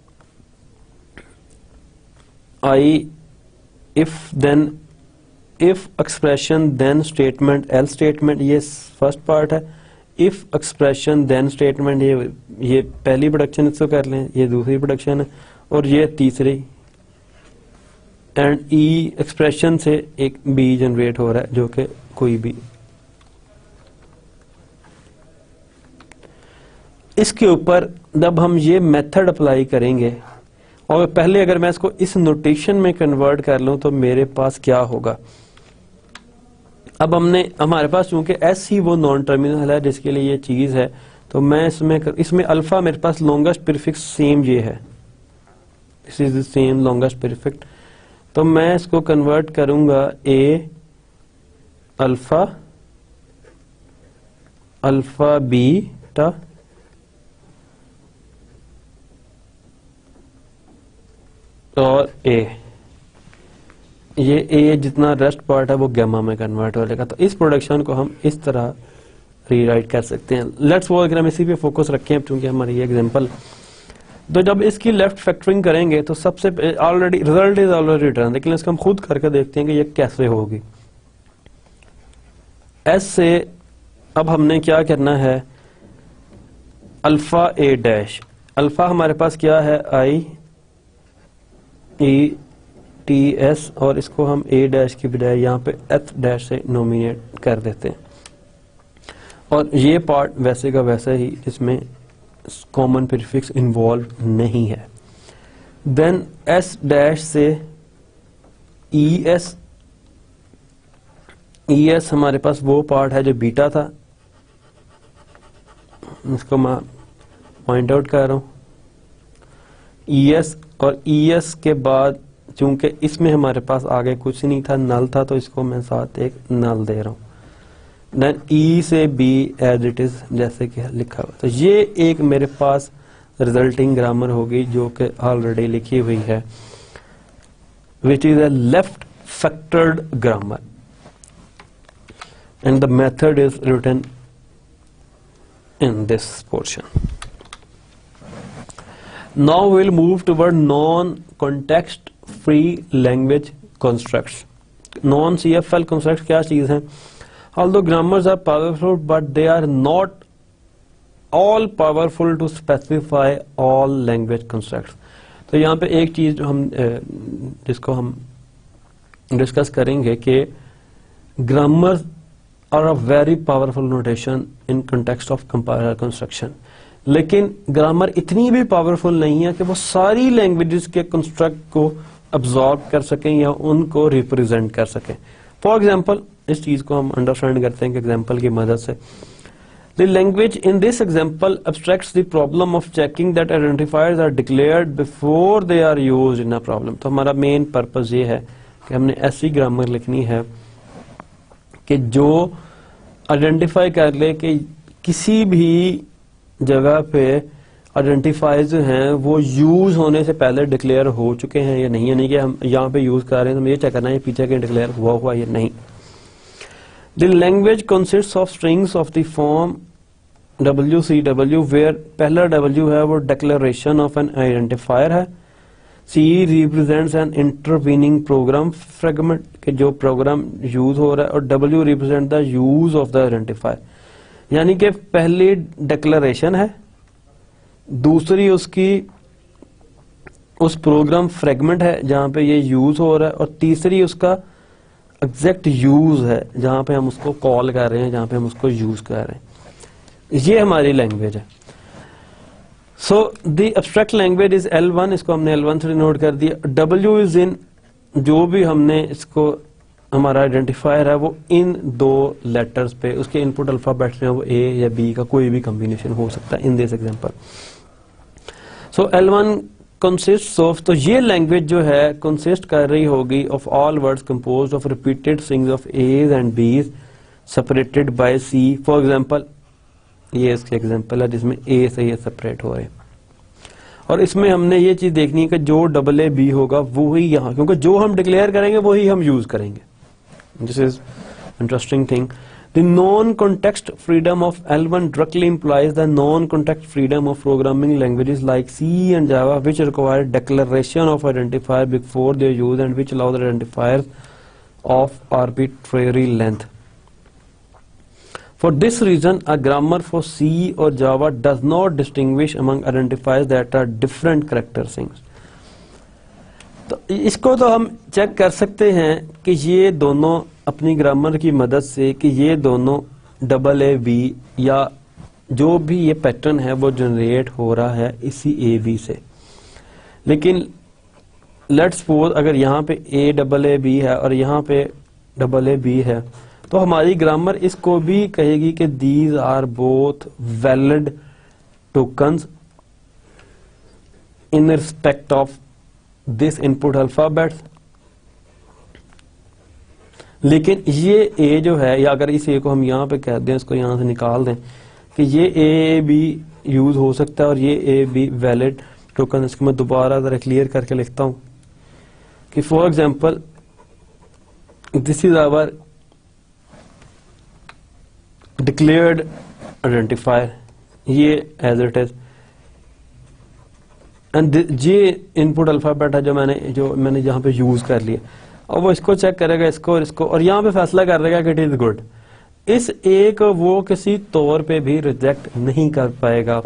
I if then if expression then statement else statement, ये फर्स्ट पार्ट है। इफ एक्सप्रेशन देन स्टेटमेंट, ये पहली प्रोडक्शन, इसको कर लें, ये दूसरी प्रोडक्शन है और ये तीसरी, एंड ई एक्सप्रेशन से एक बी जनरेट हो रहा है जो कि कोई भी। इसके ऊपर जब हम ये मेथड अप्लाई करेंगे, और पहले अगर मैं इसको इस नोटेशन में कन्वर्ट कर लूं तो मेरे पास क्या होगा। अब हमारे पास चूंकि एस ही वो नॉन टर्मिनल है जिसके लिए ये चीज है, तो मैं इसमें अल्फा मेरे पास लॉन्गेस्ट प्रीफिक्स सेम ये है, this is the same longest prefix. तो मैं इसको कन्वर्ट करूंगा ए अल्फा, अल्फा बीटा, और ए, ये ए जितना रेस्ट पार्ट है वो गैमा में कन्वर्ट हो जाएगा। तो इस प्रोडक्शन को हम इस तरह रीराइट कर सकते हैं। लेट्स वो अगर हम इसी पे फोकस रखें क्योंकि हमारी ये एग्जांपल, तो जब इसकी लेफ्ट फैक्टरिंग करेंगे तो सबसे already result is already written, लेकिन इसको हम खुद करके देखते हैं कि ये कैसे होगी। एस से अब हमने क्या करना है, अल्फा ए डैश, अल्फा हमारे पास क्या है, आई ई टी एस और इसको हम ए डैश की बजाय यहाँ पे एथ डैश से नोमिनेट कर देते हैं, और ये पार्ट वैसे का वैसा ही, इसमें कॉमन प्रीफिक्स इन्वॉल्व नहीं है। देन एस डैश से ई एस, ई एस हमारे पास वो पार्ट है जो बीटा था, इसको मैं पॉइंट आउट कर रहा हूं, ई एस, और ई एस के बाद चूंकि इसमें हमारे पास आगे कुछ नहीं था, नल था, तो इसको मैं साथ एक नल दे रहा हूं। देन ई से बी एज इट इज जैसे कि लिखा हुआ, तो ये एक मेरे पास रिजल्टिंग ग्रामर होगी जो कि ऑलरेडी लिखी हुई है, which is a left factored grammar, and the method is written in this portion. Now we'll move toward non-context free language constructs. Non-CFL constructs क्या चीज हैं? Although grammars are powerful, but they are not all powerful to specify all language constructs. तो यहाँ पे एक चीज जो हम जिसको हम डिस्कस करेंगे कि grammars are a very powerful notation in context of construction. लेकिन ग्रामर इतनी भी पावरफुल नहीं है कि वो सारी लैंग्वेजेस के कंस्ट्रक्ट को अब्सॉर्ब कर सकें या उनको रिप्रेजेंट कर सकें। फॉर एग्जांपल, इस चीज को हम अंडरस्टैंड करते हैं कि एग्जांपल की मदद से। The language in this example abstracts the problem of checking that identifiers are declared before they are used in a problem. तो हमारा मेन पर्पस ये है कि हमने ऐसी ग्रामर लिखनी है कि जो आइडेंटिफाई कर ले कि किसी भी जगह पे आइडेंटिफाइज हैं वो यूज होने से पहले डिक्लेयर हो चुके हैं या नहीं, यानी कि हम यहाँ पे यूज कर रहे हैं तो ये चेक करना है पीछे के डिक्लेयर हुआ या नहीं। The language consists of strings of the form WCW, where पहला W है वो डिक्लेरेशन ऑफ एन आइडेंटिफायर है, C represents an intervening program fragment के जो प्रोग्राम यूज हो रहा है, और W represent the use of the identifier, यानी कि पहली डिक्लेरेशन है, दूसरी उसकी उस प्रोग्राम फ्रेगमेंट है जहां पे ये यूज हो रहा है, और तीसरी उसका एग्जैक्ट यूज है जहां पे हम उसको कॉल कर रहे हैं, जहां पे हम उसको यूज कर रहे हैं। ये हमारी लैंग्वेज है। So the abstract language is L1, इसको हमने L1 से नोट कर दिया। W इज इन, जो भी हमने इसको हमारा आइडेंटिफायर है वो इन दो लेटर्स पे, उसके इनपुट अल्फाबेट्स में वो A या B का कोई भी कॉम्बिनेशन हो सकता है in this example. So L1 consists of, तो ये लैंग्वेज जो है कंसिस्ट कर रही होगी of all words composed of repeated strings of A's and B's separated by C। For example, ये इसके एग्जांपल है जिसमें A से ये सेपरेट हो रहे हैं, और इसमें हमने ये चीज देखनी है कि जो AA होगा वो ही यहाँ, क्योंकि जो हम डिक्लेयर करेंगे वो ही हम यूज करेंगे। This is interesting thing. The non context freedom of L1 directly implies the non-context freedom of programming languages like C and Java, which require declaration of identifier before their use and which allow the identifiers of arbitrary length. For this reason, a grammar for C or Java does not distinguish among identifiers that are different character strings. तो इसको तो हम check कर सकते हैं कि ये दोनों अपनी ग्रामर की मदद से कि ये दोनों AA B या जो भी ये पैटर्न है वो जनरेट हो रहा है इसी AB से। लेकिन लेट्स सपोज अगर यहाँ पे AAB है और यहाँ पे AA है, तो हमारी ग्रामर इसको भी कहेगी कि these are both valid tokens in respect of this input alphabets. लेकिन ये A जो है, या अगर इस A को हम यहाँ पे कह दें, इसको यहाँ से निकाल दें कि ये A भी यूज हो सकता है और ये A भी वैलिड टोकन। इसको मैं दोबारा जरा क्लियर करके लिखता हूं कि for example this is our declared identifier, ये एज इट इज, एंड ये इनपुट अल्फाबेट है जो मैंने यहाँ पे यूज कर लिया, और वो इसको चेक करेगा, इसको और इसको, और यहाँ पे फैसला कर देगा कि इट इज गुड। इस A को वो किसी तौर पे भी रिजेक्ट नहीं कर पाएगा।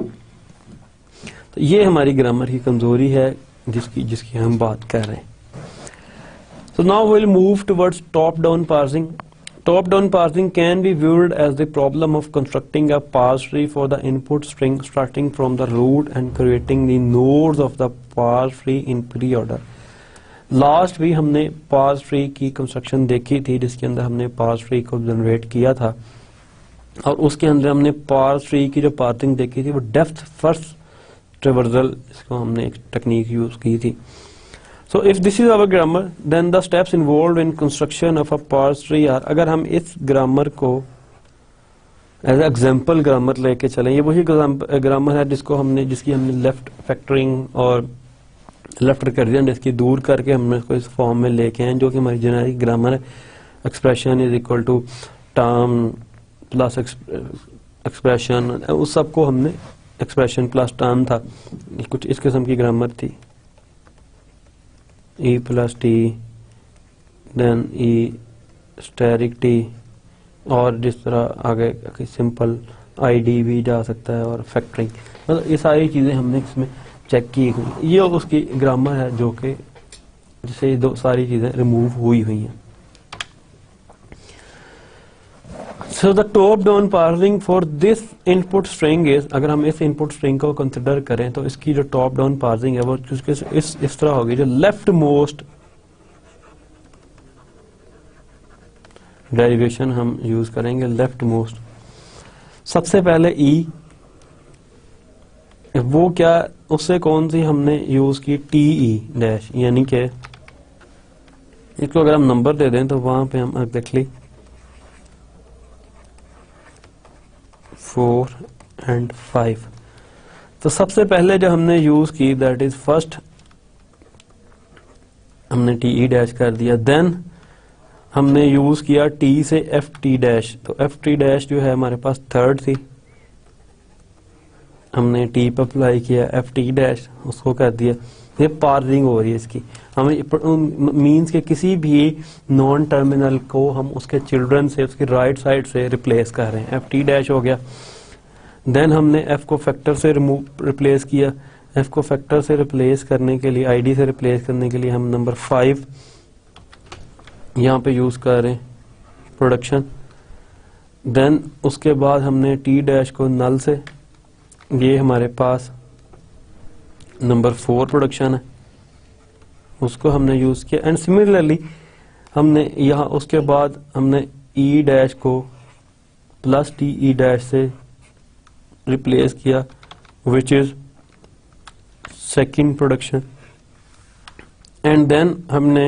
तो ये हमारी ग्रामर की कमजोरी है जिसकी हम बात कर रहे हैं। So now we'll move towards top-down parsing. Top-down parsing can be viewed as the problem of constructing a parse tree for the input string starting from the root and creating the nodes of the parse tree in pre-order. Last भी हमने parse tree की construction देखी थी जिसके अंदर हमने parse tree को generate किया था और उसके अंदर हमने पार्स ट्री की जो पार्सिंग देखी थी वो डेप्थ फर्स्ट ट्रेवर्सल, इसको हमने एक टेक्निक यूज की थी. So if this is our grammar, then the steps involved in construction of a parse tree are, अगर हम इस ग्रामर को एज एग्जाम्पल ग्रामर लेके चलें, ये वही ग्रामर है जिसकी हमने लेफ्ट फैक्टरिंग और लेफ्ट रिकर्जन इसकी दूर करके हमने इसको इस फॉर्म में लेके आए जो कि हमारी जेनेरिक ग्रामर है. Expression is equal to term plus expression, उस सबको हमने एक्सप्रेशन प्लस टर्म था, कुछ इस किस्म की ग्रामर थी. E plus T, then E asterisk T, और जिस तरह आगे सिंपल ID भी जा सकता है और फैक्टरिंग, मतलब ये सारी चीज़ें हमने इसमें चेक की हुई. ये उसकी ग्रामर है जो कि जिससे दो सारी चीज़ें रिमूव हुई हैं. So the top-down parsing for this input string is, अगर हम इस input string को कंसिडर करें तो इसकी जो top-down parsing है वो इस तरह होगी. जो लेफ्ट मोस्ट डेरिवेशन हम यूज करेंगे, लेफ्ट मोस्ट. सबसे पहले E, वो क्या, उससे कौन सी हमने यूज की, TE डैश, यानी कि इसको अगर हम नंबर दे दें तो वहां पे हम एग्जैक्टली 4 and 5. तो सबसे पहले जो हमने यूज की दैट इज फर्स्ट, हमने TE डैश कर दिया. देन हमने यूज किया T से FT डैश, तो FT डैश जो है हमारे पास थर्ड थी, हमने T पर अप्लाई किया FT डैश, उसको कर दिया. ये पार्सिंग हो रही है इसकी. हमें मीन्स के किसी भी नॉन टर्मिनल को हम उसके चिल्ड्रन से उसकी राइट साइड से रिप्लेस कर रहे हैं. FT डैश हो गया. देन हमने F को फैक्टर से रिप्लेस किया. F को फैक्टर से रिप्लेस करने के लिए, ID से रिप्लेस करने के लिए हम नंबर 5 यहाँ पे यूज कर रहे हैं, प्रोडक्शन. देन उसके बाद हमने T डैश को नल से, ये हमारे पास नंबर 4 प्रोडक्शन है, उसको हमने यूज किया. एंड सिमिलरली हमने यहाँ उसके बाद हमने E डैश को प्लस TE डैश से रिप्लेस किया which is second production. And then हमने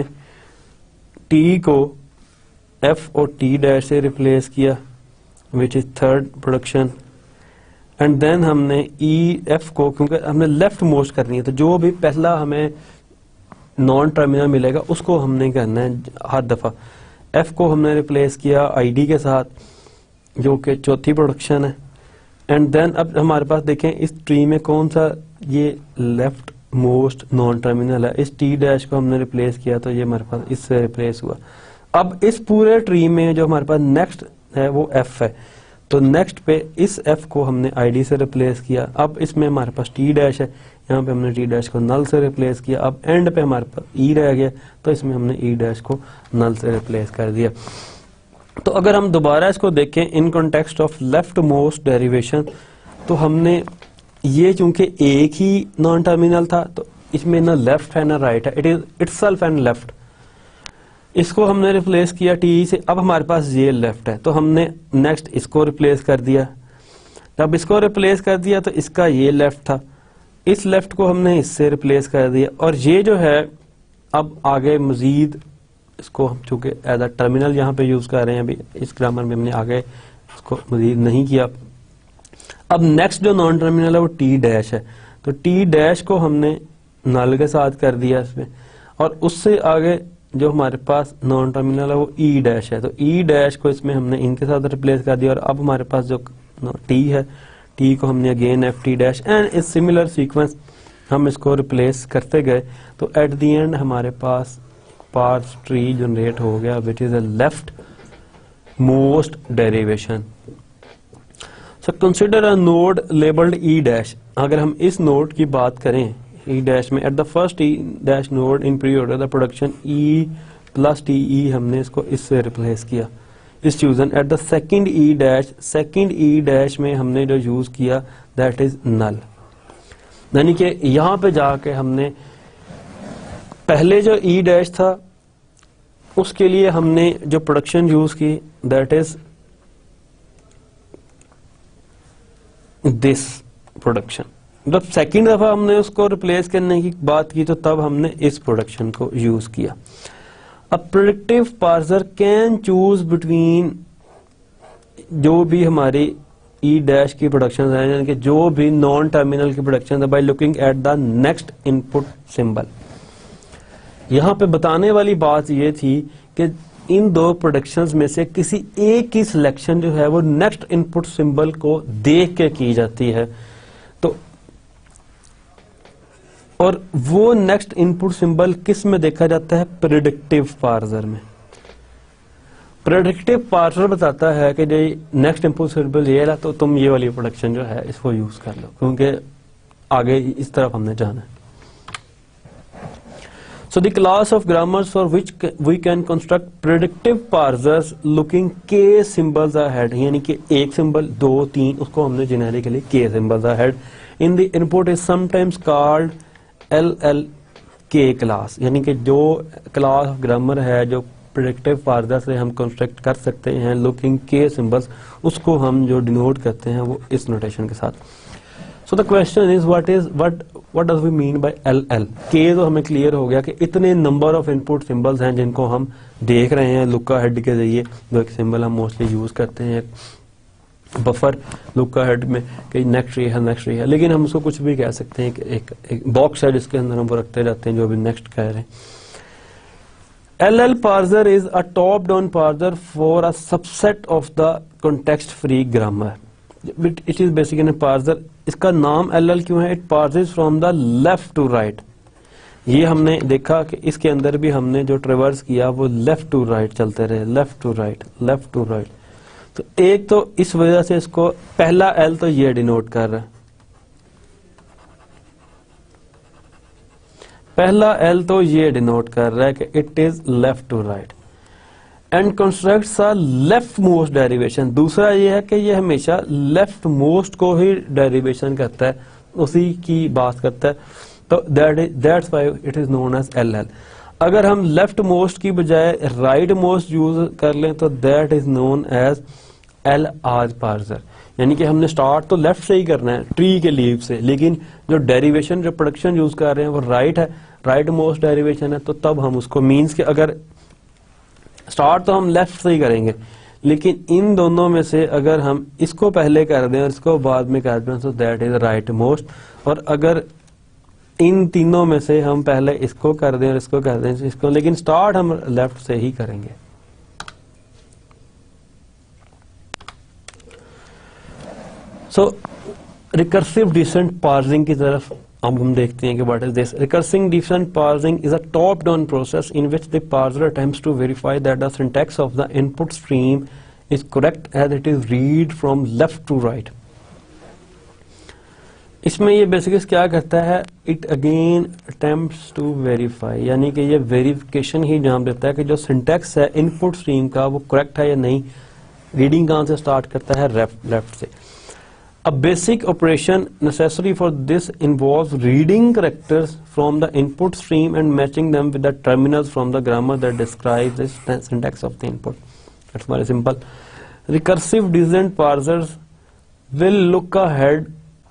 T को F और T डैश से रिप्लेस किया which is third production. And then हमने F को, क्योंकि हमने लेफ्ट मोस्ट करनी है तो जो भी पहला हमें नॉन टर्मिनल मिलेगा उसको हमने करना है हर दफा. F को हमने रिप्लेस किया ID के साथ जो कि चौथी प्रोडक्शन है. एंड देन अब हमारे पास देखें इस ट्री में कौन सा ये लेफ्ट मोस्ट नॉन टर्मिनल है. इस T डैश को हमने रिप्लेस किया तो ये हमारे पास इससे रिप्लेस हुआ. अब इस पूरे ट्री में जो हमारे पास नेक्स्ट है वो F है, तो नेक्स्ट पे इस F को हमने ID से रिप्लेस किया. अब इसमें हमारे पास T डैश है, यहाँ पे हमने T डैश को नल से रिप्लेस किया. अब एंड पे हमारे पास E रह गया तो इसमें हमने E डैश को नल से रिप्लेस कर दिया. तो अगर हम दोबारा इसको देखें in context of left most derivation, तो हमने ये चूंकि एक ही नॉन टर्मिनल था तो इसमें ना लेफ्ट है ना राइट है, it is itself and left. इसको हमने रिप्लेस किया TE से. अब हमारे पास ये लेफ्ट है तो हमने नेक्स्ट इसको रिप्लेस कर दिया. जब इसको रिप्लेस कर दिया तो इसका ये लेफ्ट था, इस लेफ्ट को हमने इससे रिप्लेस कर दिया. और ये जो है अब आगे मजीद इसको हम चूंकि एज अ टर्मिनल यहाँ पे यूज कर रहे हैं, अभी इस ग्रामर में हमने आगे इसको मजीद नहीं किया. अब नेक्स्ट जो नॉन टर्मिनल है वो T डैश है, तो T डैश को हमने नल के साथ कर दिया इसमें. और उससे आगे जो हमारे पास नॉन टर्मिनल है वो E डैश है, तो E डैश को इसमें हमने इनके साथ रिप्लेस कर दिया. और अब हमारे पास जो T है, T को हमने अगेन FT डैश एंड इस सिमिलर सीक्वेंस हम इसको रिप्लेस करते गए. तो एट द एंड हमारे पास पार्स ट्री जनरेट हो गया which is a left most derivation. So consider a node labelled E dash. अगर हम इस नोड की बात करें E डैश में, at the first E dash node in pre order the production E plus T E हमने इसको इससे रिप्लेस किया, इस chosen at the second E dash में हमने जो यूज किया दैट इज नल, यानी कि यहां पे जाके हमने पहले जो ई डैश था उसके लिए हमने जो प्रोडक्शन यूज की दैट इज दिस प्रोडक्शन। जब सेकंड दफा हमने उसको रिप्लेस करने की बात की तो तब हमने इस प्रोडक्शन को यूज किया। A predictive parser can choose between जो भी हमारी ई डैश की प्रोडक्शन है, यानी कि जो भी नॉन टर्मिनल की प्रोडक्शन है, by looking at the next input symbol. यहां पे बताने वाली बात ये थी कि इन दो प्रोडक्शंस में से किसी एक की सिलेक्शन जो है वो नेक्स्ट इनपुट सिंबल को देख के की जाती है, तो और वो नेक्स्ट इनपुट सिंबल किस में देखा जाता है? प्रेडिक्टिव पार्सर में। प्रेडिक्टिव पार्सर बताता है कि जो नेक्स्ट इनपुट सिंबल ये है तो तुम ये वाली प्रोडक्शन जो है इसको यूज कर लो, क्योंकि आगे इस तरफ हमने जाना है। So the class of grammars for which we can construct predictive parsers looking k symbols ahead, यानी कि एक सिंबल 2 3 उसको हमने generically k symbols ahead in the input is sometimes called LLK class, यानी कि जो क्लास ऑफ ग्रामर है जो प्रेडिक्टिव पार्सर से हम कंस्ट्रक्ट कर सकते हैं लुकिंग k सिंबल्स, उसको हम जो डिनोट करते हैं वो इस नोटेशन के साथ। So the question is what does we mean by LL? K तो हमें क्लियर हो गया कि इतने नंबर ऑफ इनपुट सिंबल्स हैं जिनको हम देख रहे हैं लुका हेड के जरिए, जो एक सिंबल हम मोस्टली यूज करते हैं बफर लुका हेड में कि नेक्स्ट ट्री है, लेकिन हम उसको कुछ भी कह सकते हैं कि एक बॉक्स है जिसके अंदर हम वो रखते जाते हैं जो भी नेक्स्ट कह रहे हैं। LL parser is a top-down parser for a subset of the context-free grammar. It is basically a parser. इसका नाम LL क्यों है? It parses from the left to right. ये हमने देखा कि इसके अंदर भी हमने जो ट्रेवर्स किया वो लेफ्ट टू राइट चलते रहे, लेफ्ट टू राइट। तो एक तो इस वजह से इसको पहला L तो ये डिनोट कर रहा है, पहला L तो ये डिनोट कर रहा है कि it is left to right and constructs a left most derivation. दूसरा ये है कि ये हमेशा लेफ्ट मोस्ट को ही डेरिवेशन करता है, उसी की बात करता है, तो that's why it is known as LL। अगर हम लेफ्ट मोस्ट की बजाय राइट मोस्ट यूज कर लें तो that is known as LR parser, यानी कि हमने स्टार्ट तो लेफ्ट से ही करना है ट्री के लीव से, लेकिन जो डेरिवेशन जो प्रोडक्शन यूज कर रहे हैं वो राइट है, राइट मोस्ट डेरिवेशन है, तो तब हम उसको मीन्स के अगर स्टार्ट तो हम लेफ्ट से ही करेंगे, लेकिन इन दोनों में से अगर हम इसको पहले कर दें और इसको बाद में कर दें तो दैट इज राइट मोस्ट, और अगर इन तीनों में से हम पहले इसको कर दें और इसको कर दें इसको, लेकिन स्टार्ट हम लेफ्ट से ही करेंगे। सो रिकर्सिव डिसेंट पार्सिंग की तरफ अब हम देखते हैं कि what is this. Recursive descent parsing is a top down process in which the parser attempts to verify that the syntax of the input stream is correct as it is read from left to right. इसमें ये basically क्या करता है, it again attempts to verify, यानी कि ये verification ही नाम देता है कि जो सिंटैक्स है इनपुट स्ट्रीम का वो करेक्ट है या नहीं। रीडिंग कहां से स्टार्ट करता है? लेफ्ट से। A basic operation necessary for this involves reading characters from the input stream and matching them with the terminals from the grammar that describes the syntax of the input. That's very simple. Recursive descent parsers will look ahead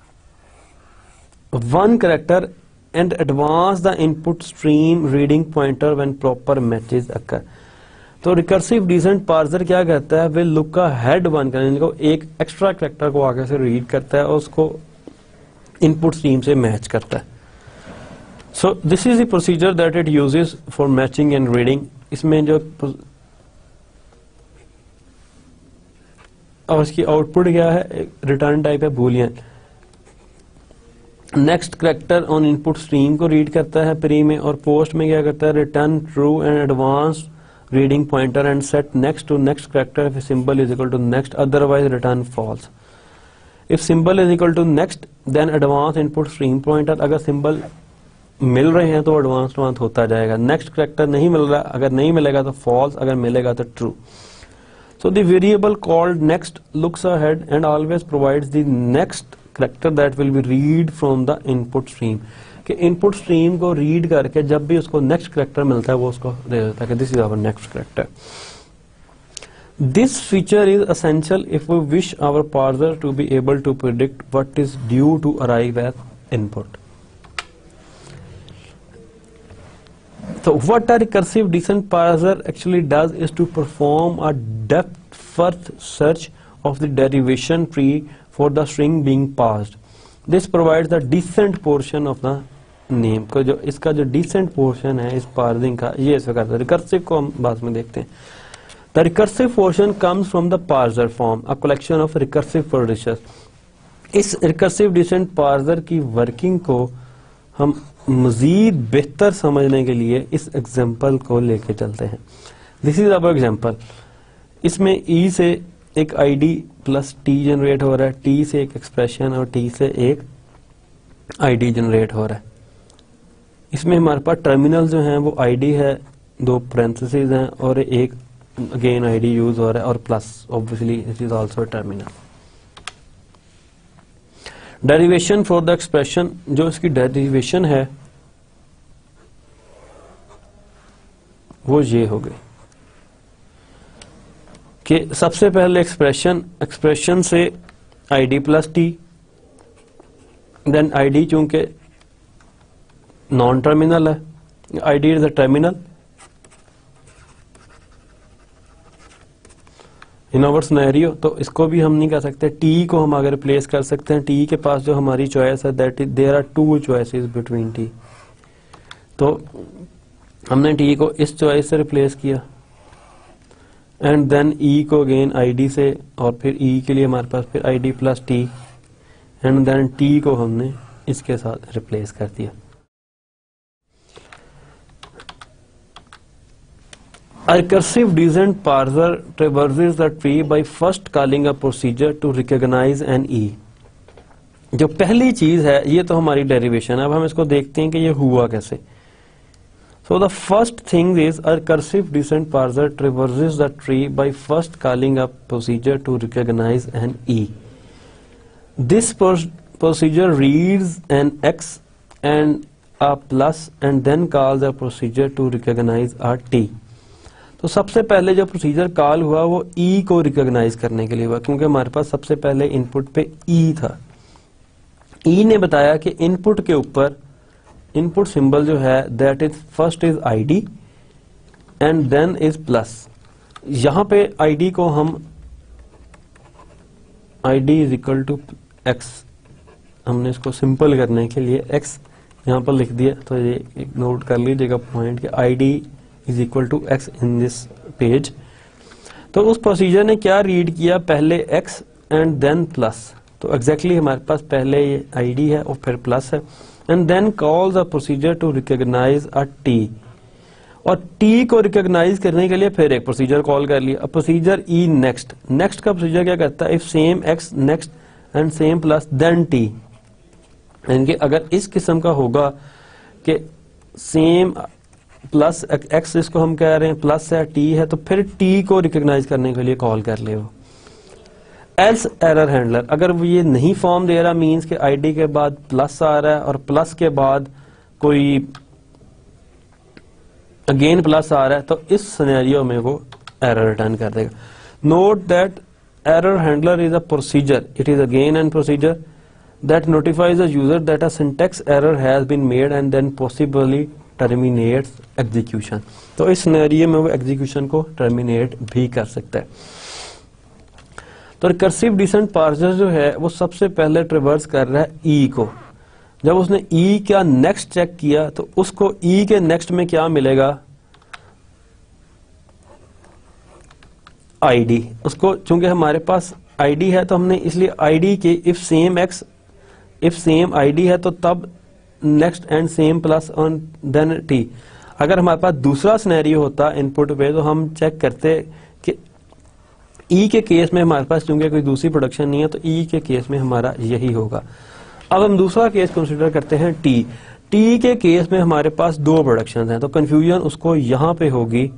one character and advance the input stream reading pointer when proper matches occur. तो recursive descent parser क्या करता है? Will look ahead one करने को एक extra character को आगे से रीड करता है और उसको इनपुट स्ट्रीम से मैच करता है। So this is the procedure that it uses for matching and reading. इसमें जो और इसकी आउटपुट क्या है? रिटर्न टाइप है boolean. Next character on input stream को रीड करता है प्री में, और पोस्ट में क्या करता है? Return true and advance reading pointer and set next to next character if symbol is equal to next, otherwise return false. If symbol is equal to next then advance input stream pointer, अगर symbol मिल रहे हैं तो advance होता जाएगा। Next character नहीं मिल रहा, अगर नहीं मिलेगा तो फॉल्स, अगर मिलेगा तो true. So the variable called next looks ahead and always provides the next character that will be read from the input stream। कि इनपुट स्ट्रीम को रीड करके जब भी उसको नेक्स्ट कैरेक्टर मिलता है वो उसको दे देता है कि this is our next character. This feature is essential if we wish our parser to be able to predict what is due to arrive at input. So what a recursive descent parser actually does is to perform a depth first search of the derivation tree for the string being parsed. This provides the descent portion of the name। को जो इसका जो descent portion है इस parsing का, ये ऐसा करता है। recursive को हम बाद में देखते हैं। The recursive portion comes from the parser form, a collection of recursive parsers। इस recursive descent parser की working को हम मजीद बेहतर समझने के लिए इस एग्जाम्पल को लेके चलते हैं। This is our example. इसमें ई से एक आईडी प्लस टी जनरेट हो रहा है, टी से एक एक्सप्रेशन और टी से एक आईडी जनरेट हो रहा है। इसमें हमारे पास टर्मिनल जो हैं वो आईडी है, दो पैरेंथेसिस हैं और एक अगेन आईडी यूज हो रहा है और plus obviously it is also terminal. Derivation for the expression, जो इसकी डेरिवेशन है वो ये हो गई कि सबसे पहले एक्सप्रेशन से ID plus T, then ID चूंकि नॉन टर्मिनल है, ID is a terminal in our scenario, तो इसको भी हम नहीं कर सकते। टी को हम आगे रिप्लेस कर सकते हैं। टी के पास जो हमारी चॉइस है that is there are two choices between T, तो हमने टी को इस चॉइस से रिप्लेस किया एंड देन ई को अगेन आईडी से, और फिर ई के लिए हमारे पास फिर ID plus T and then T को हमने इसके साथ रिप्लेस कर दिया। A recursive descent parser traverses the tree by first calling a procedure to recognize an E। जो पहली चीज है ये तो हमारी डेरिवेशन है। अब हम इसको देखते हैं कि ये हुआ कैसे। So the first thing is a recursive descent parser traverses the tree by first calling a procedure to recognize an E। This procedure reads an X and a plus and then calls a procedure to recognize a T। तो सबसे पहले जो procedure call हुआ वो ई को recognise करने के लिए हुआ, क्योंकि हमारे पास सबसे पहले इनपुट पे ई था। ई ने बताया कि इनपुट के ऊपर इनपुट सिंबल जो है that is first is ID and then is plus. यहां पे आईडी को हम ID is equal to X, हमने इसको सिंपल करने के लिए एक्स यहां पर लिख दिया। तो ये एक नोट कर लीजिएगा पॉइंट कि ID is equal to X in this page. तो उस प्रोसीजर ने क्या रीड किया, पहले एक्स एंड देन प्लस। तो एग्जैक्टली हमारे पास पहले ये आईडी है और फिर प्लस है and then calls a procedure to recognise a T. और टी को रिकॉग्नाइज करने के लिए फिर एक प्रोसीजर कॉल कर लिया, प्रोसीजर ई नेक्स्ट। नेक्स्ट का प्रोसीजर क्या करता है, if same X next and same plus then T. यानी कि अगर इस किस्म का होगा कि सेम प्लस एक्स इसको हम कह रहे हैं प्लस है टी है, तो फिर टी को रिकॉग्नाइज करने के लिए कॉल कर ले वो। एल्स एरर हैंडलर, अगर वो ये नहीं फॉर्म दे रहा मींस कि आईडी के बाद प्लस आ रहा है और प्लस के बाद कोई अगेन प्लस आ रहा है, तो इस सिनेरियो में वो एरर रिटर्न कर देगा। Note that error handler is a procedure, it is again an procedure that notifies the user that a syntax error has been made and then possibly terminates execution. तो इस scenario में वो execution को terminate भी कर सकता है। तो रिकर्सिव डिसेंट पार्सर जो है वो सबसे पहले ट्रिवर्स कर रहा है ई को। जब उसने ई का नेक्स्ट चेक किया तो उसको ई के नेक्स्ट में क्या मिलेगा, आईडी। उसको चूंकि हमारे पास आईडी है तो हमने इसलिए आईडी के इफ सेम आईडी है तो तब next and same plus on then T. अगर हमारे पास दूसरा सिनेरियो होता इनपुट पे तो हम चेक करते कि ई के केस में हमारे पास चूंकि कोई दूसरी प्रोडक्शन नहीं है तो ई के केस में हमारा यही होगा। अब हम दूसरा केस कंसीडर करते हैं टी। टी के केस में हमारे पास दो प्रोडक्शन हैं, तो कंफ्यूजन उसको यहां पे होगी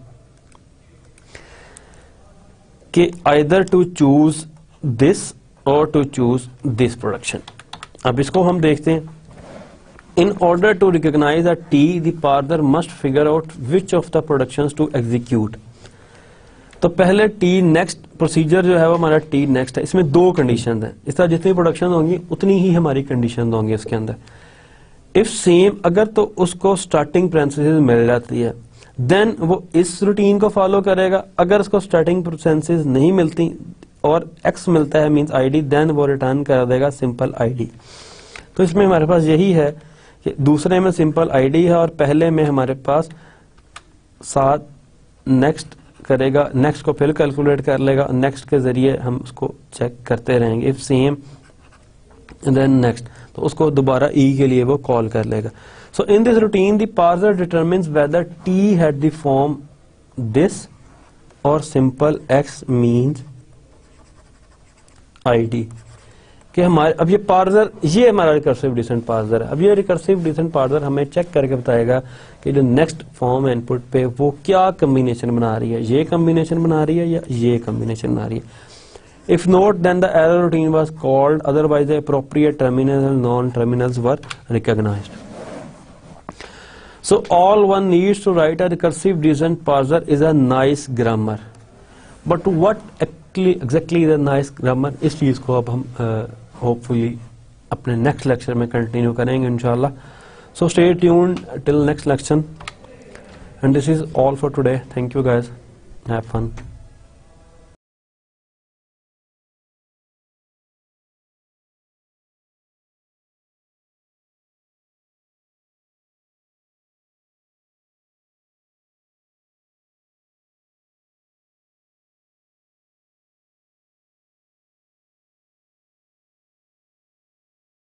कि either to choose this or to choose this production. अब इसको हम देखते हैं। In order to recognise a T the parser must figure out which of the productions to execute. तो पहले टी नेक्स्ट प्रोसीजर जो है वो हमारा टी नेक्स्ट है, इसमें दो कंडीशन है। इस तरह जितनी प्रोडक्शन होंगी उतनी ही हमारी कंडीशन होंगी इसके अंदर। इफ सेम, अगर तो उसको स्टार्टिंग पैरेंथेसिस मिल जाती है देन वो इस रूटीन को फॉलो करेगा। अगर उसको स्टार्टिंग पैरेंथेसिस नहीं मिलती और एक्स मिलता है मींस आईडी, देन वो रिटर्न कर देगा सिंपल आईडी। तो इसमें हमारे पास यही है कि दूसरे में सिंपल आईडी है और पहले में हमारे पास साथ नेक्स्ट करेगा, नेक्स्ट को फिर कैलकुलेट कर लेगा, नेक्स्ट के जरिए हम उसको चेक करते रहेंगे। इफ सेम देन नेक्स्ट, तो उसको दोबारा ई के लिए वो कॉल कर लेगा। So in this routine the parser determines whether T had the form this or simple X means ID कि हमारे अब ये पार्सर, ये हमारा रिकर्सिव डिसेंट पार्सर है। अब ये रिकर्सिव डिसेंट पार्सर हमें चेक करके बताएगा कि जो नेक्स्ट फॉर्म इनपुट पे वो क्या कॉम्बिनेशन बना रही है, ये कॉम्बिनेशन बना रही है या ये कॉम्बिनेशन बना रही है। If not then the error routine was called, otherwise the appropriate terminal and non terminals were recognised. So all one needs to write a recursive descent parser is a nice grammar. But what exactly is a nice grammar? इस चीज को अब हम hopefully अपने next lecture में continue करेंगे इंशाल्लाह. So stay tuned till next lecture. And this is all for today. Thank you guys. Have fun.